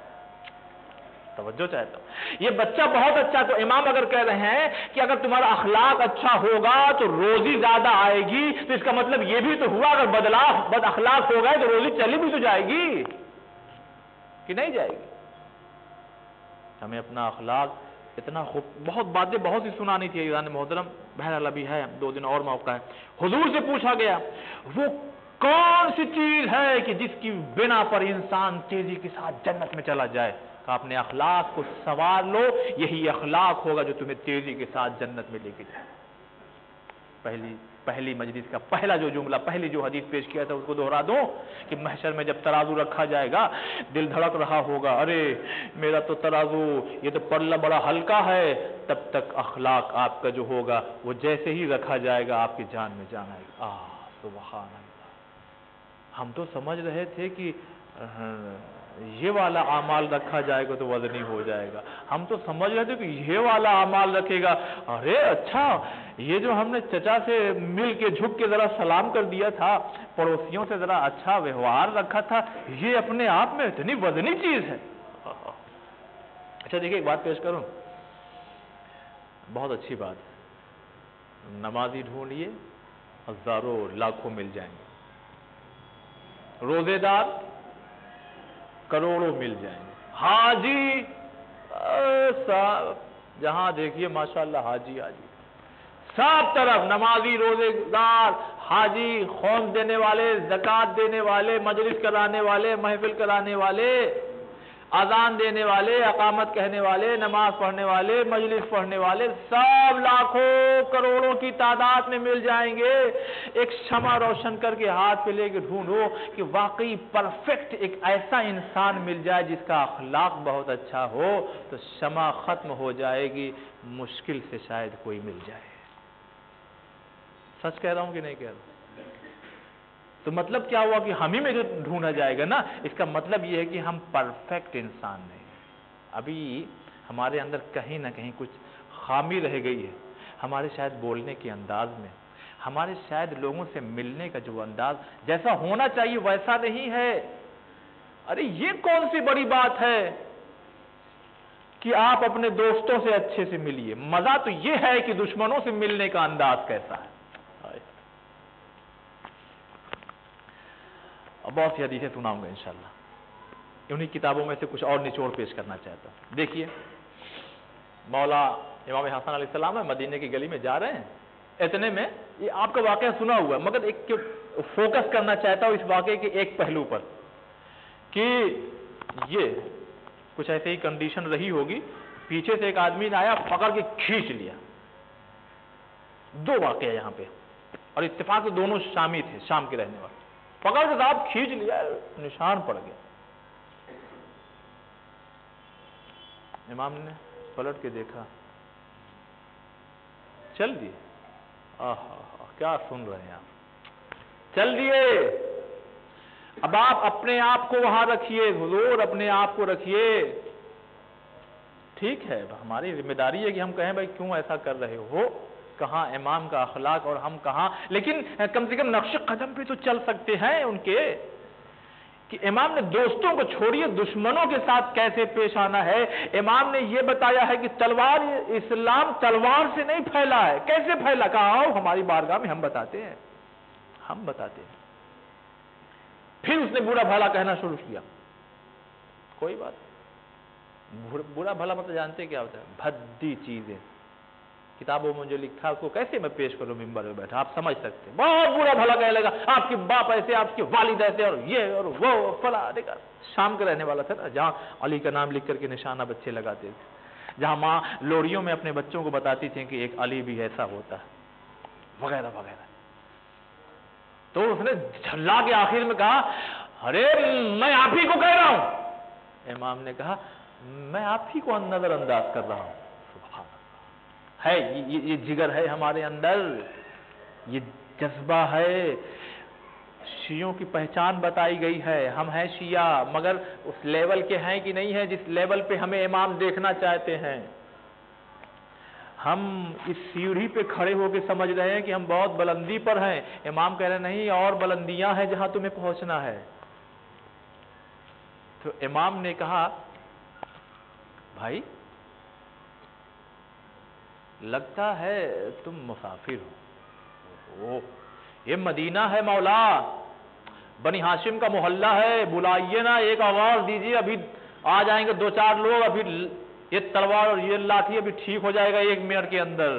توجہ چاہتا ہوں، یہ بچہ بہت اچھا، تو امام اگر کہہ رہے ہیں کہ اگر تمہارا اخلاق اچھا ہوگا تو روزی زیادہ آئے گی، تو اس کا مطلب یہ بھی تو ہوا اگر بدلاف بد اخلاق ہو گئے تو روزی چلی بھی تو جائے گی کہ نہیں جائے گی۔ ہمیں اپنا اخلاق اتنا خوب، بہت باتیں بہت سی سنانی تھی ایران محترم، بہرحال ابھی ہے دو دن اور موقع ہے۔ حضور سے پوچھا گیا وہ کون سی چیز ہے کہ جس کی بنا پر انسان تیزی کے ساتھ جنت میں چلا جائے، کہ اپنے اخلاق کو سنوار لو، یہی اخلاق ہوگا جو تمہیں تیزی کے ساتھ جنت میں لے کے جائے۔ پہلی پہلی مجلس کا پہلا جو جملہ، پہلی جو حدیث پیش کیا تھا اس کو دوہرا دوں کہ محشر میں جب ترازو رکھا جائے گا، دل دھڑک رہا ہوگا، ارے میرا تو ترازو یہ تو پلہ بڑا ہلکا ہے، تب تک اخلاق آپ کا جو ہوگا وہ جیسے ہی رکھا جائے گا آپ کی جان میں جان آئے گا۔ آہ سبحان اللہ، ہم تو سمجھ رہے تھے کہ یہ والا اعمال رکھا جائے گا تو وزنی ہو جائے گا، ہم تو سمجھ رہے تھے کہ یہ والا اعمال رکھے گا، ارے اچھا یہ جو ہم نے چچا سے مل کے جھک کے ذرا سلام کر دیا تھا، پڑوسیوں سے ذرا اچھا ویوہار رکھا تھا، یہ اپنے آپ میں اتنی وزنی چیز ہے۔ اچھا دیکھیے ایک بات پیش کروں، بہت اچھی بات، نمازی ڈھونڈیے ہزاروں لاکھوں مل جائیں گے، روزے دار کروڑوں مل جائیں گے، حاجی جہاں دیکھیے ماشاءاللہ حاجی حاجی سب طرف، نمازی، روزے دار، حاجی، خون دینے والے، زکوٰۃ دینے والے، مجلس کرانے والے، محفل کرانے والے، اذان دینے والے، اقامت کہنے والے، نماز پڑھنے والے، مجلس پڑھنے والے، سب لاکھوں کروڑوں کی تعداد میں مل جائیں گے۔ ایک شمع روشن کر کے ہاتھ پہ لے کے ڈھونڈو کہ واقعی پرفیکٹ ایک ایسا انسان مل جائے جس کا اخلاق بہت اچھا ہو، تو شمع ختم ہو جائے گی، مشکل سے شاید کوئی مل جائے۔ سچ کہہ رہا ہوں کہ نہیں کہہ رہا ہوں؟ تو مطلب کیا ہوا کہ ہم ہی میں جو ڈھونڈا جائے گا نا، اس کا مطلب یہ ہے کہ ہم پرفیکٹ انسان نہیں، ابھی ہمارے اندر کہیں نہ کہیں کچھ خامی رہ گئی ہے، ہمارے شاید بولنے کے انداز میں، ہمارے شاید لوگوں سے ملنے کا جو انداز جیسا ہونا چاہیے ویسا نہیں ہے۔ ارے یہ کون سی بڑی بات ہے کہ آپ اپنے دوستوں سے اچھے سے ملیے، مزہ تو یہ ہے کہ دشمنوں سے ملنے کا انداز کیسا ہے۔ اب بہت سی حدیثیں سناؤں گا انشاءاللہ، انہی کتابوں میں سے کچھ اور نچوڑ پیش کرنا چاہتا ہوں۔ دیکھیے مولا امام حسن علیہ السلام ہے، مدینے کی گلی میں جا رہے ہیں، اتنے میں یہ آپ کا واقعہ سنا ہوا ہے، مگر ایک فوکس کرنا چاہتا ہوں اس واقعے کے ایک پہلو پر کہ یہ کچھ ایسے ہی کنڈیشن رہی ہوگی، پیچھے سے ایک آدمی نے آیا، پکڑ کے کھینچ لیا۔ دو واقعہ یہاں پہ، اور اتفاق سے دونوں شامی تھے، شام کے رہنے والے، پکڑ کے صاحب کھینچ لیا، نشان پڑ گیا۔ امام نے پلٹ کے دیکھا، چل دیے۔ آہا کیا سن رہے ہیں آپ، چل دیے۔ اب آپ اپنے آپ کو وہاں رکھیے، حضور اپنے آپ کو رکھیے، ٹھیک ہے ہماری ذمہ داری ہے کہ ہم کہیں بھائی کیوں ایسا کر رہے ہو، کہاں امام کا اخلاق اور ہم کہاں، لیکن کم سے کم نقش قدم پہ تو چل سکتے ہیں ان کے، کہ امام نے دوستوں کو چھوڑیے دشمنوں کے ساتھ کیسے پیش آنا ہے۔ امام نے یہ بتایا ہے کہ تلوار، اسلام تلوار سے نہیں پھیلا ہے، کیسے پھیلا، کہا آؤ ہماری بارگاہ میں ہم بتاتے ہیں، ہم بتاتے ہیں۔ پھر اس نے برا بھلا کہنا شروع کیا، کوئی بات، برا بھلا مطلب جانتے کیا ہوتا ہے، بھدی چیزیں، کتابوں میں جو لکھا اس کو کیسے میں پیش کروں ممبر میں بیٹھا، آپ سمجھ سکتے ہیں، بہت برا بھلا کہنے لگا، آپ کے باپ ایسے، آپ کے والد ایسے، اور یہ اور وہ فلاں۔ دیکھا شام کا رہنے والا تھا نا، جہاں علی کا نام لکھ کر کے نشانہ بچے لگاتے تھے، جہاں ماں لوریوں میں اپنے بچوں کو بتاتی تھیں کہ ایک علی بھی ایسا ہوتا ہے، وغیرہ وغیرہ۔ تو اس نے جھلا کے آخر میں کہا، ارے میں آپ ہی کو کہہ رہا ہوں۔ امام نے کہا میں آپ ہی کو نظر انداز کر رہا ہوں۔ سبحان اللہ، ہے یہ, یہ جگر ہے ہمارے اندر، یہ جذبہ ہے، شیعوں کی پہچان بتائی گئی ہے، ہم ہیں شیعہ، مگر اس لیول کے ہیں کہ نہیں ہے جس لیول پہ ہمیں امام دیکھنا چاہتے ہیں۔ ہم اس سیڑھی پہ کھڑے ہو کے سمجھ رہے ہیں کہ ہم بہت بلندی پر ہیں، امام کہہ رہے نہیں اور بلندیاں ہیں جہاں تمہیں پہنچنا ہے۔ تو امام نے کہا بھائی لگتا ہے تم مسافر ہو، یہ مدینہ ہے مولا، بنی ہاشم کا محلہ ہے، بلائیے نا، ایک آواز دیجیے، ابھی آ جائیں گے دو چار لوگ، ابھی یہ تلوار اور یہ لاٹھی ابھی ٹھیک ہو جائے گا ایک منٹ کے اندر۔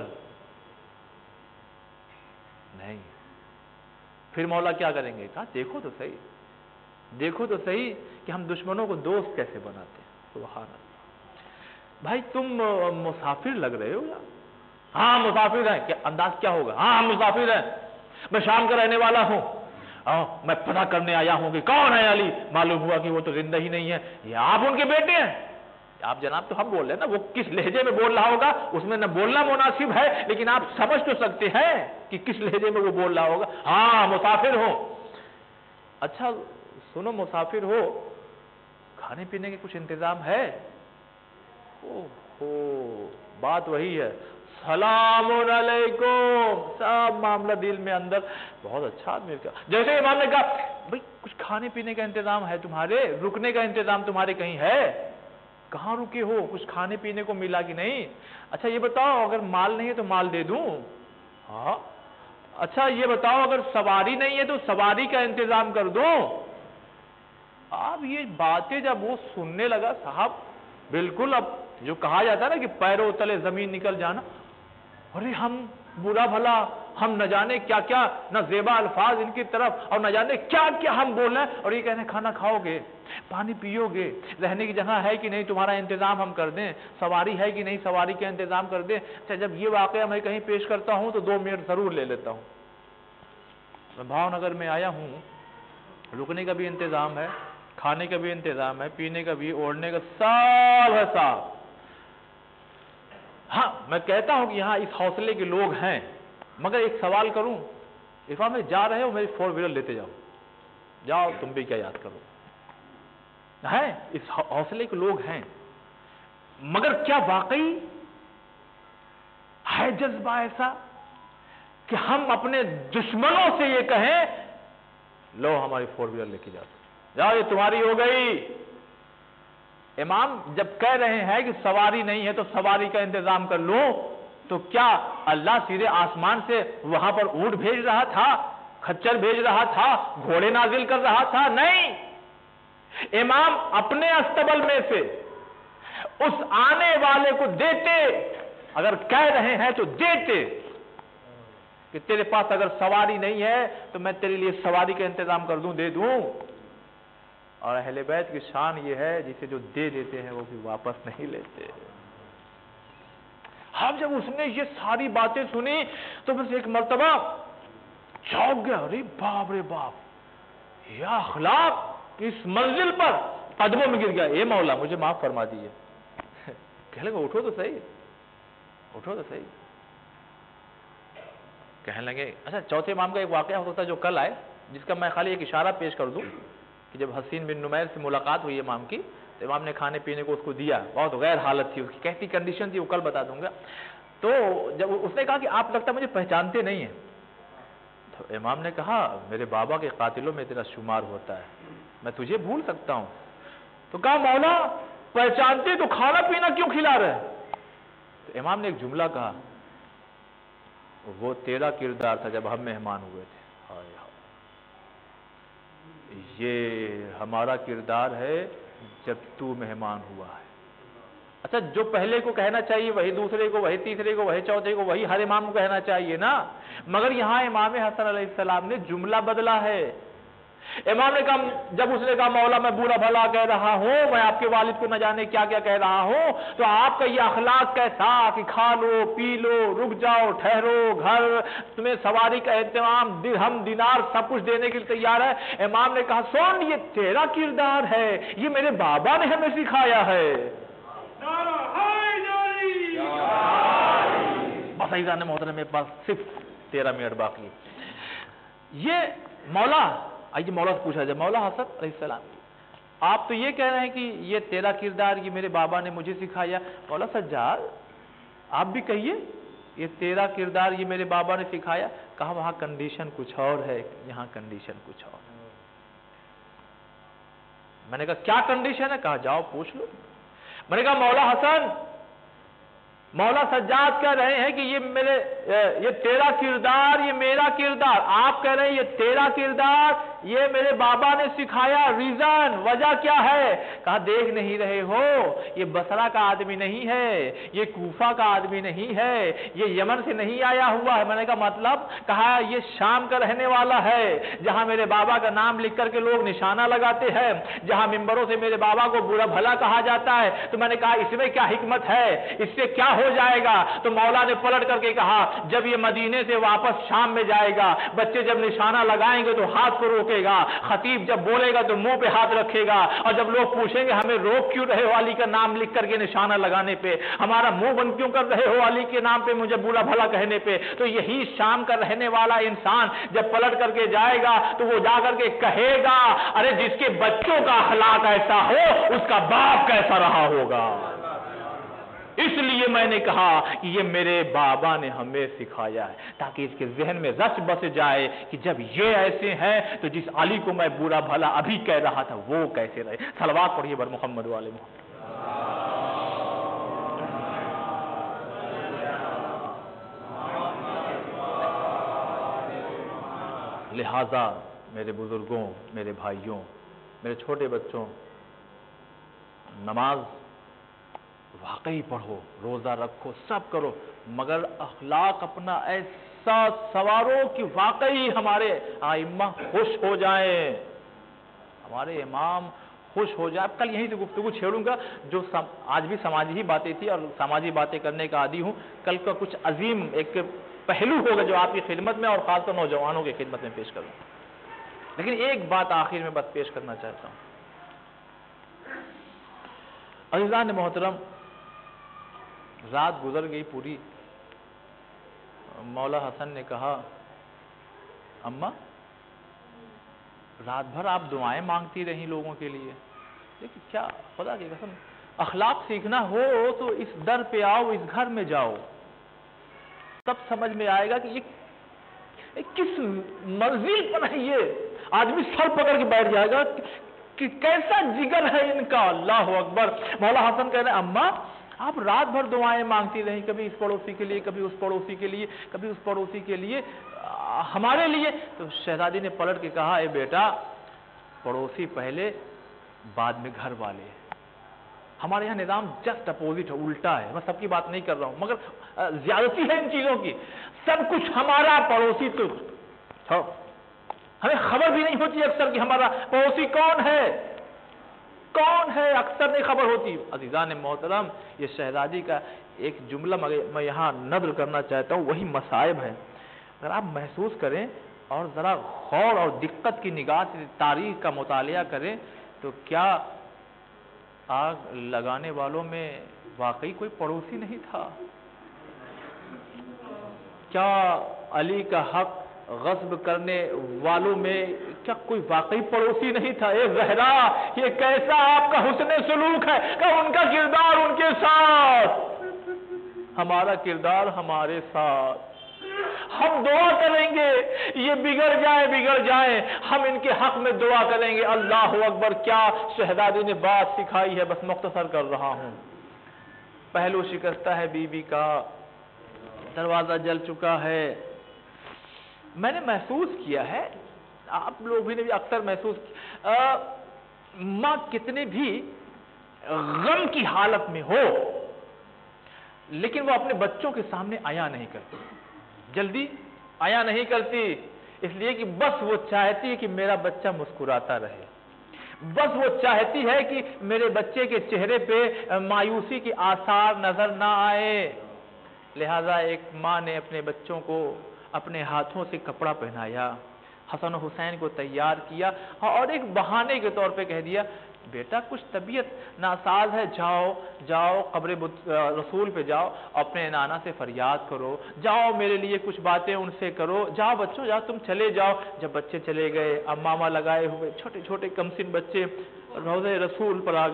نہیں، پھر مولا کیا کریں گے، کہا دیکھو تو صحیح، دیکھو تو صحیح کہ ہم دشمنوں کو دوست کیسے بناتے ہیں۔ سبحان اللہ، بھائی تم مسافر لگ رہے ہو یا ہاں مسافر ہیں، کیا انداز کیا ہوگا؟ ہاں ہم مسافر ہیں، میں شام کا رہنے والا ہوں، میں پتہ کرنے آیا ہوں کہ کون ہے علی، معلوم ہوا کہ وہ تو زندہ ہی نہیں ہے، یہ آپ ان کے بیٹے ہیں؟ آپ جناب تو ہم بول رہے ہیں نا، وہ کس لہجے میں بول رہا ہوگا اس میں نہ بولنا مناسب ہے، لیکن آپ سمجھ تو سکتے ہیں کہ کس لہجے میں وہ بول رہا ہوگا۔ ہاں مسافر ہو۔ اچھا سنو، مسافر ہو، کھانے پینے کے کچھ انتظام ہے؟ اوہو، بات وہی ہے، سلام علیکم، سب معاملہ دل میں اندر، بہت اچھا آدمی کا۔ جیسے امام نے کہا بھئی کچھ کھانے پینے کا انتظام ہے تمہارے، رکنے کا انتظام تمہارے کہیں ہے؟ کہاں رکے ہو؟ کچھ کھانے پینے کو ملا کہ نہیں؟ اچھا یہ بتاؤ اگر مال نہیں ہے تو مال دے دوں؟ ہاں۔ اچھا یہ بتاؤ اگر سواری نہیں ہے تو سواری کا انتظام کر دوں؟ اب یہ باتیں جب وہ سننے لگا صاحب، بالکل اب جو کہا جاتا ہے نا کہ پیروں تلے زمین نکل جانا، ارے ہم برا بھلا ہم نہ جانے کیا کیا، نہ زیبا الفاظ ان کی طرف، اور نہ جانے کیا کیا ہم بول رہے ہیں، اور یہ کہتے ہیں کھانا کھاؤ گے، پانی پیو گے، رہنے کی جگہ ہے کہ نہیں تمہارا انتظام ہم کر دیں، سواری ہے کہ نہیں سواری کا انتظام کر دیں۔ اچھا جب یہ واقعہ میں کہیں پیش کرتا ہوں تو دو منٹ ضرور لے لیتا ہوں۔ میں بھاؤ نگر میں آیا ہوں، رکنے کا بھی انتظام ہے، کھانے کا بھی انتظام ہے، پینے کا بھی، اوڑھنے کا سب ہے صاحب۔ ہاں میں کہتا ہوں کہ یہاں اس حوصلے کے لوگ ہیں، مگر ایک سوال کروں، افا میں جا رہے ہو میری فور ویلر لیتے جاؤ، جاؤ تم بھی کیا یاد کرو، ہے اس حوصلے کے لوگ ہیں، مگر کیا واقعی ہے جذبہ ایسا کہ ہم اپنے دشمنوں سے یہ کہیں لو ہماری فور ویلر لے کے جاؤ، جاؤ یہ تمہاری ہو گئی؟ امام جب کہہ رہے ہیں کہ سواری نہیں ہے تو سواری کا انتظام کر لوں، تو کیا اللہ سیدھے آسمان سے وہاں پر اونٹ بھیج رہا تھا، کھچر بھیج رہا تھا، گھوڑے نازل کر رہا تھا؟ نہیں، امام اپنے استبل میں سے اس آنے والے کو دیتے، اگر کہہ رہے ہیں تو دیتے کہ تیرے پاس اگر سواری نہیں ہے تو میں تیرے لیے سواری کا انتظام کر دوں، دے دوں۔ اور اہل بیت کی شان یہ ہے جسے جو دے دیتے ہیں وہ بھی واپس نہیں لیتے۔ اب جب اس نے یہ ساری باتیں سنی تو بس ایک مرتبہ چونک گیا، ارے باپ رے باپ، یا اخلاق اس منزل پر قدموں میں گر گیا، اے مولا مجھے معاف فرما دیجیے۔ کہنے لگا اٹھو تو صحیح، اٹھو تو صحیح۔ کہنے لگے اچھا چوتھے امام کا ایک واقعہ ہو سکتا ہے جو کل آئے، جس کا میں خالی ایک اشارہ پیش کر دوں کہ جب حسین بن نمیر سے ملاقات ہوئی امام کی تو امام نے کھانے پینے کو اس کو دیا، بہت غیر حالت تھی اس کی، کیسی کنڈیشن تھی وہ کل بتا دوں گا۔ تو جب اس نے کہا کہ آپ لگتا مجھے پہچانتے نہیں ہیں، تو امام نے کہا میرے بابا کے قاتلوں میں تیرا شمار ہوتا ہے، میں تجھے بھول سکتا ہوں؟ تو کہا مولا پہچانتے تو کھانا پینا کیوں کھلا رہے؟ تو امام نے ایک جملہ کہا، وہ تیرا کردار تھا جب ہم مہمان ہوئے تھے، ہائے ہائے، یہ ہمارا کردار ہے جب تو مہمان ہوا ہے۔ اچھا جو پہلے کو کہنا چاہیے وہی دوسرے کو، وہی تیسرے کو، وہی چوتھے کو، وہی ہر امام کو کہنا چاہیے نا، مگر یہاں امام حسن علیہ السلام نے جملہ بدلا ہے۔ امام نے کہا، جب اس نے کہا مولا میں برا بھلا کہہ رہا ہوں، میں آپ کے والد کو نہ جانے کیا کیا کہہ رہا ہوں، تو آپ کا یہ اخلاق کیسا کہ کھا لو پی لو رک جاؤ ٹھہرو گھر، تمہیں سواری کا اہتمام درہم دینار سب کچھ دینے کے لیے تیار ہے۔ امام نے کہا سن یہ تیرا کردار ہے، یہ میرے بابا نے ہمیں سکھایا ہے۔ بس عزیزان محترم میرے پاس صرف تیرہ منٹ باقی۔ یہ مولا آئیے مولا سے پوچھا جائے، مولا حسن علیہ السلام آپ تو یہ کہہ رہے ہیں کہ یہ تیرا کردار یہ میرے بابا نے مجھے سکھایا، مولا سجاد آپ بھی کہیے یہ تیرا کردار یہ میرے بابا نے سکھایا؟ کہا وہاں کنڈیشن کچھ اور ہے، یہاں کنڈیشن کچھ اور ہے۔ میں نے کہا کیا کنڈیشن ہے؟ کہا جاؤ پوچھ لو۔ میں نے کہا مولا حسن مولا سجاد کہہ رہے ہیں کہ یہ میرے یہ تیرا کردار یہ میرا کردار، آپ کہہ رہے ہیں یہ تیرا کردار یہ میرے بابا نے سکھایا، ریزن، وجہ کیا ہے؟ کہا دیکھ نہیں رہے ہو یہ بصرہ کا آدمی نہیں ہے، یہ کوفہ کا آدمی نہیں ہے، یہ یمن سے نہیں آیا ہوا ہے۔ میں نے کہا مطلب؟ کہا یہ شام کا رہنے والا ہے، جہاں میرے بابا کا نام لکھ کر کے لوگ نشانہ لگاتے ہیں، جہاں ممبروں سے میرے بابا کو برا بھلا کہا جاتا ہے۔ تو میں نے کہا اس میں کیا حکمت ہے، اس سے کیا ہو جائے گا؟ تو مولا نے پلٹ کر کے کہا جب یہ مدینے سے واپس شام میں جائے گا، بچے جب نشانہ لگائیں گے تو ہاتھ کو روکے گا، خطیب جب بولے گا تو منہ پہ ہاتھ رکھے گا، اور جب لوگ پوچھیں گے ہمیں روک کیوں رہے ہو علی کا نام لکھ کر کے نشانہ لگانے پہ، ہمارا منہ بند کیوں کر رہے ہو علی کے نام پہ مجھے برا بھلا کہنے پہ، تو یہی شام کا رہنے والا انسان جب پلٹ کر کے جائے گا تو وہ جا کر کے کہے گا ارے جس کے بچوں کا اخلاق ایسا ہو اس کا باپ کیسا رہا ہوگا۔ اس لیے میں نے کہا کہ یہ میرے بابا نے ہمیں سکھایا ہے، تاکہ اس کے ذہن میں رچ بس جائے کہ جب یہ ایسے ہیں تو جس علی کو میں برا بھلا ابھی کہہ رہا تھا وہ کیسے رہے۔ صلوات پڑھیے بر محمد والے محمد۔ لہذا میرے بزرگوں، میرے بھائیوں، میرے چھوٹے بچوں، نماز واقعی پڑھو، روزہ رکھو، سب کرو، مگر اخلاق اپنا ایسا سوارو کہ واقعی ہمارے ائمہ خوش ہو جائیں، ہمارے امام خوش ہو جائے۔ اب کل یہیں سے گفتگو چھیڑوں گا، جو سم... آج بھی سماجی ہی باتیں تھی اور سماجی باتیں کرنے کا عادی ہوں، کل کا کچھ عظیم ایک پہلو ہوگا جو آپ کی خدمت میں اور خاص طور نوجوانوں کی خدمت میں پیش کروں۔ لیکن ایک بات آخر میں بس پیش کرنا چاہتا ہوں۔ عزیزان محترم، رات گزر گئی پوری، مولا حسن نے کہا اماں رات بھر آپ دعائیں مانگتی رہی لوگوں کے لیے، لیکن کیا خدا کی قسم اخلاق سیکھنا ہو تو اس در پہ آؤ، اس گھر میں جاؤ، تب سمجھ میں آئے گا کہ یہ کس منزل پر ہے۔ یہ آدمی سر پکڑ کے بیٹھ جائے گا کہ کیسا جگر ہے ان کا، اللہ اکبر۔ مولا حسن کہہ رہے ہیں اماں آپ رات بھر دعائیں مانگتی رہی، کبھی اس پڑوسی کے لیے، کبھی اس پڑوسی کے لیے، کبھی اس پڑوسی کے لیے، ہمارے لیے۔ تو شہزادی نے پلٹ کے کہا اے بیٹا پڑوسی پہلے بعد میں گھر والے۔ ہمارے یہاں نظام جسٹ اپوزٹ ہے، الٹا ہے۔ میں سب کی بات نہیں کر رہا ہوں مگر زیادتی ہے ان چیزوں کی، سب کچھ ہمارا، پڑوسی تو ہمیں خبر بھی نہیں ہوتی اکثر کہ ہمارا پڑوسی کون ہے، کون ہے، اکثر نہیں خبر ہوتی۔ عزیزان محترم، یہ شہزادی کا ایک جملہ میں یہاں نظر کرنا چاہتا ہوں، وہی مصائب ہے۔ اگر آپ محسوس کریں اور ذرا غور اور دقت کی نگاہ سے تاریخ کا مطالعہ کریں تو کیا آگ لگانے والوں میں واقعی کوئی پڑوسی نہیں تھا؟ کیا علی کا حق غصب کرنے والوں میں کیا کوئی واقعی پڑوسی نہیں تھا؟ اے زہرا یہ کیسا آپ کا حسن سلوک ہے کہ ان کا کردار ان کے ساتھ، ہمارا کردار ہمارے ساتھ۔ ہم دعا کریں گے یہ بگڑ جائے بگڑ جائے، ہم ان کے حق میں دعا کریں گے۔ اللہ اکبر، کیا شہزادی نے بات سکھائی ہے، بس مختصر کر رہا ہوں۔ پہلو شکستہ ہے بی بی کا، دروازہ جل چکا ہے۔ میں نے محسوس کیا ہے، آپ لوگ بھی نے بھی اکثر محسوس کیا، ماں کتنے بھی غم کی حالت میں ہو لیکن وہ اپنے بچوں کے سامنے آیا نہیں کرتی، جلدی آیا نہیں کرتی، اس لیے کہ بس وہ چاہتی ہے کہ میرا بچہ مسکراتا رہے، بس وہ چاہتی ہے کہ میرے بچے کے چہرے پہ مایوسی کے آثار نظر نہ آئے۔ لہذا ایک ماں نے اپنے بچوں کو اپنے ہاتھوں سے کپڑا پہنایا، حسن و حسین کو تیار کیا اور ایک بہانے کے طور پہ کہہ دیا بیٹا کچھ طبیعت ناساز ہے، جاؤ جاؤ قبر رسول پہ جاؤ، اپنے نانا سے فریاد کرو، جاؤ میرے لیے کچھ باتیں ان سے کرو، جاؤ بچوں جاؤ تم چلے جاؤ۔ جب بچے چلے گئے، اب ماما لگائے ہوئے چھوٹے چھوٹے کمسن بچے روضہ رسول پر آ گئے،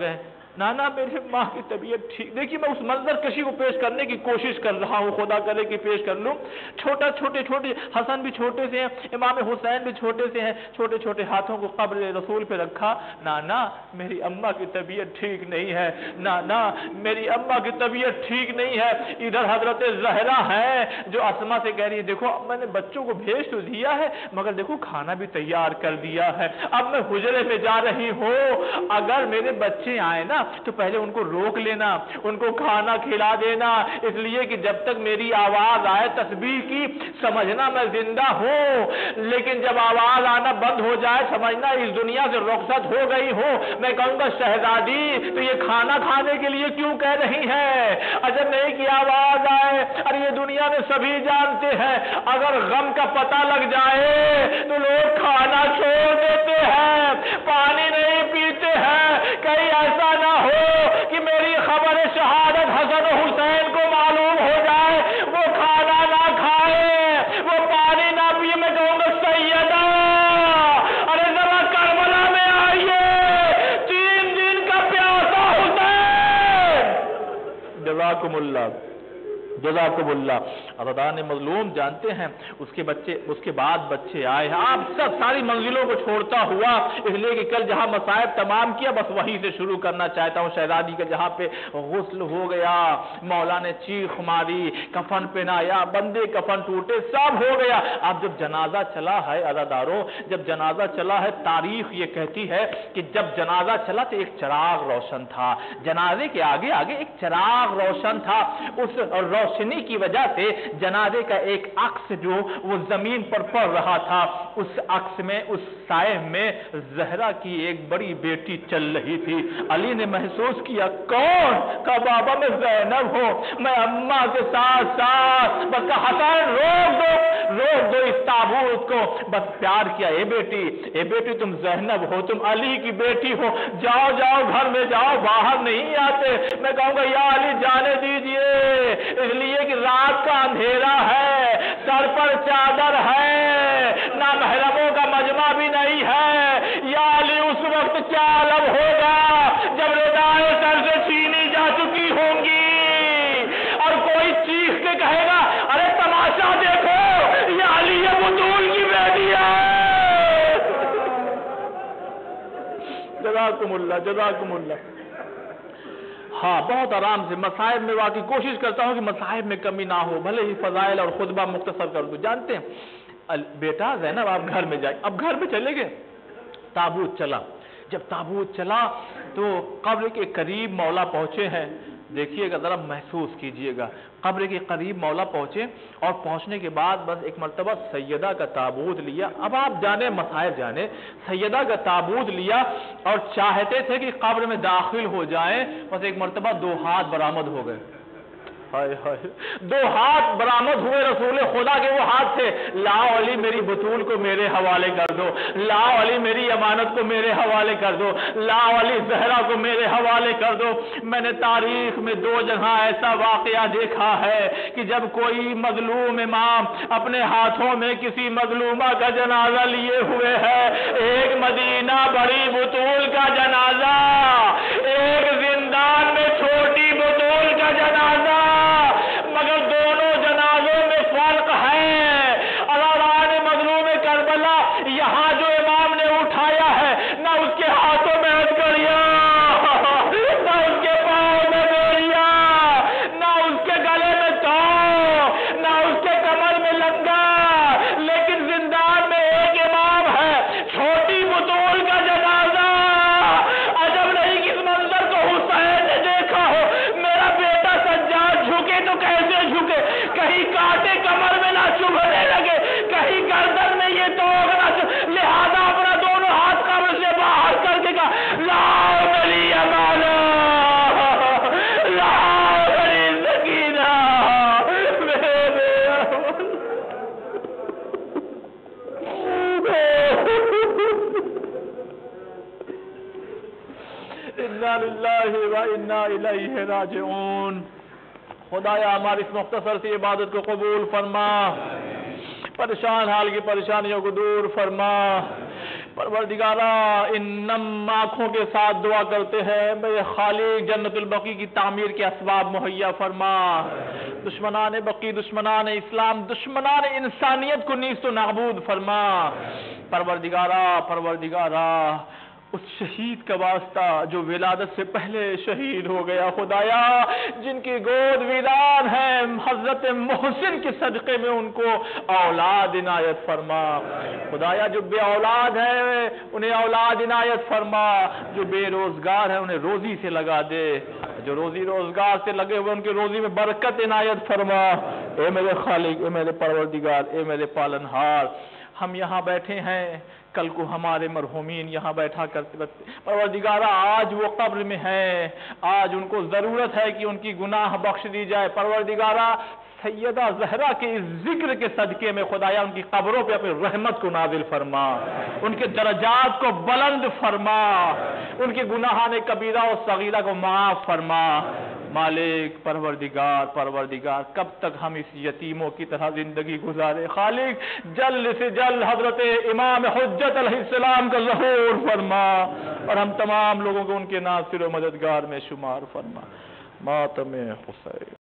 नाना मेरे माँ की तबीयत ठीक। देखिए मैं उस मंजर कशी को पेश करने की कोशिश कर रहा हूँ, खुदा करे कि पेश कर लूँ। छोटा छोटे छोटे हसन भी छोटे से हैं, इमाम हुसैन भी छोटे से हैं, छोटे छोटे हाथों को कब्र रसूल पे रखा। नाना मेरी अम्मा की तबीयत ठीक नहीं है, नाना मेरी अम्मा की तबीयत ठीक नहीं है। इधर हजरत ज़हरा है जो अस्मा से कह रही है देखो मैंने बच्चों को भेज तो दिया है मगर देखो खाना भी तैयार कर दिया है, अब मैं हुजरे में जा रही हूँ, अगर मेरे बच्चे आए ना तो पहले उनको रोक लेना, उनको खाना खिला देना, इसलिए कि जब तक मेरी आवाज आए तस्बीह की समझना मैं जिंदा हूँ, लेकिन जब आवाज आना बंद हो जाए समझना इस दुनिया से रुखसत हो गई हूँ। मैं कहूँगा शहजादी तो ये खाना खाने के लिए क्यों कह रही है? अजब नहीं कि आवाज आए, अरे ये दुनिया में सभी जानते हैं अगर गम का पता लग जाए तो लोग खाना छोड़ देते हैं, पानी नहीं पीते हैं। कहीं ऐसा ना हो कि मेरी खबर शहादत हसन हुसैन को मालूम हो जाए, वो खाना ना खाए, वो पानी ना पिए। मैं कहूँगा सैयदा अरे जरा करबला में आइए, तीन दिन का प्यासा हुसैन। जज़ाकुमुल्लाह जज़ाकुमुल्लाह। अज़ादान मज़लूम जानते हैं उसके बच्चे उसके बाद बच्चे आए हैं। आप सब सारी मंजिलों को छोड़ता हुआ, इसलिए कि कल जहां मसाइब तमाम किया बस वहीं से शुरू करना चाहता हूं। शहजादी का जहां पे गुस्ल हो गया, मौला ने चीख मारी, कफन पहनाया, बंदे कफन टूटे, सब हो गया। अब जब जनाजा चला है अज़ादारों, जब जनाजा चला है तारीख ये कहती है कि जब जनाजा चला तो एक चिराग रोशन था, जनाजे के आगे आगे एक चिराग रोशन था। उस रोशनी की वजह से जनाजे का एक अक्स जो वो जमीन पर पड़ रहा था, उस अक्स में उस साए में ज़हरा की एक बड़ी बेटी चल रही थी। अली ने महसूस किया कौन का बाबा मैं ज़ैनब हूं, मैं अम्मा के साथ साथ बस हसन रोक दो रोक दो इस ताबूत को। बस प्यार किया, ए बेटी ए बेटी तुम ज़ैनब हो, तुम अली की बेटी हो, जाओ जाओ घर में जाओ, बाहर नहीं आते। मैं कहूंगा या अली जाने दीजिए, इसलिए कि रात का अंधेरा है, सर पर चादर है, ना महरमों का मजमा भी नहीं है। या अली उस वक्त क्या अलग होगा जब रिदाए सर से छीनी जा चुकी होंगी और कोई चीख के कहेगा अरे तमाशा देखो या अली ये बुतूल की बेटी है। जज़ाकुमुल्लाह जज़ाकुमुल्लाह। हाँ बहुत आराम से मसाइब में वाकई कोशिश करता हूँ कि मसाइब में कमी ना हो, भले ही फजाइल और खुतबा मुख्तसर कर दूँ। जानते हैं बेटा ज़ैनब आप घर में जाए, अब घर में चले गए, ताबूत चला। जब ताबूत चला तो कब्र के करीब मौला पहुँचे हैं। देखिएगा ज़रा महसूस कीजिएगा, कब्र के करीब मौला पहुँचे और पहुँचने के बाद बस एक मरतबा सैयदा का ताबूत लिया। अब आप जाने मसाइब जाने, सैयदा का ताबूत लिया और चाहते थे कि कब्र में दाखिल हो जाएं, बस एक मरतबा दो हाथ बरामद हो गए। हाय हाय, दो हाथ बरामद हुए रसूल खुदा के वो हाथ थे। लाओ अली मेरी बतूल को मेरे हवाले कर दो, लाओ अली मेरी अमानत को मेरे हवाले कर दो, लाओ अली ज़हरा को मेरे हवाले कर दो। मैंने तारीख में दो जगह ऐसा वाकया देखा है कि जब कोई मजलूम इमाम अपने हाथों में किसी मजलूमा का जनाजा लिए हुए है, एक मदीना बड़ी बतूल का जनाजा, एक जिंदान में छोटी बतूल का जनाजा, मगर दोनों जनाजों में फर्क है। अज़ादान मज़लूम करबला यहाँ जो इमाम ने उठाया है ना उसके हाथों में हथकड़ियाँ, ना उसके पाँव में डोरियाँ, ना उसके गले में तौ, ना उसके कमर में लंगा, लेकिन जिंदान में एक इमाम है, छोटी बतूल का जनाजा। अजब नहीं कि इस मंजर को हुसैन ने देखा हो, मेरा बेटा सज्जाद झुके तो कैसे झुके, कहीं कांटे कमर में ना चुभने लगे, कहीं गर्दन में ये तोग ना चुभ, लिहाजा अपना दोनों हाथ कब्र से बाहर करके कहा लाओ मेरी अमाना, लाओ मेरी सकीना, मेरे इन्ना लिल्लाहि व इन्ना इलैहि राजिऊन। खुदाया हमारी इस मुख्तसर सी इबादत को कबूल फरमा, परेशान हाल की परेशानियों को दूर फरमा, پروردگارا ان نم آنکھوں کے ساتھ دعا کرتے ہیں، میرے خالق جنت البقیع کی تعمیر کے اسباب مہیا فرما، دشمنان بقی، دشمنان اسلام، دشمنان انسانیت کو نیست و نابود فرما۔ پروردگارا پروردگارا اس شہید کا واسطہ جو ولادت سے پہلے شہید ہو گیا، خدایا جن کی گود ویران ہے، حضرت محسن کے صدقے میں ان کو اولاد عنایت فرما۔ خدایا جو بے اولاد ہے انہیں اولاد عنایت فرما، جو بے روزگار ہے انہیں روزی سے لگا دے، جو روزی روزگار سے لگے ہوئے ان کی روزی میں برکت عنایت فرما۔ اے میرے خالق، اے میرے پروردگار، اے میرے پالنہار، ہم یہاں بیٹھے ہیں، کل کو ہمارے مرحومین یہاں بیٹھا کرتے رہتے، پروردگارہ آج وہ قبر میں ہیں، آج ان کو ضرورت ہے کہ ان کی گناہ بخش دی جائے۔ پروردگارہ سیدہ زہرا کے اس ذکر کے صدقے میں خدایا ان کی قبروں پہ اپنی رحمت کو نازل فرما، ان کے درجات کو بلند فرما، ان کے گناہان کبیرہ و صغیرہ کو معاف فرما۔ مالک پروردگار پروردگار کب تک ہم اس یتیموں کی طرح زندگی گزارے؟ خالق جلد سے جلد حضرت امام حجت علیہ السلام کا ظہور فرما اور ہم تمام لوگوں کو ان کے ناصر و مددگار میں شمار فرما۔ ماتم حسین۔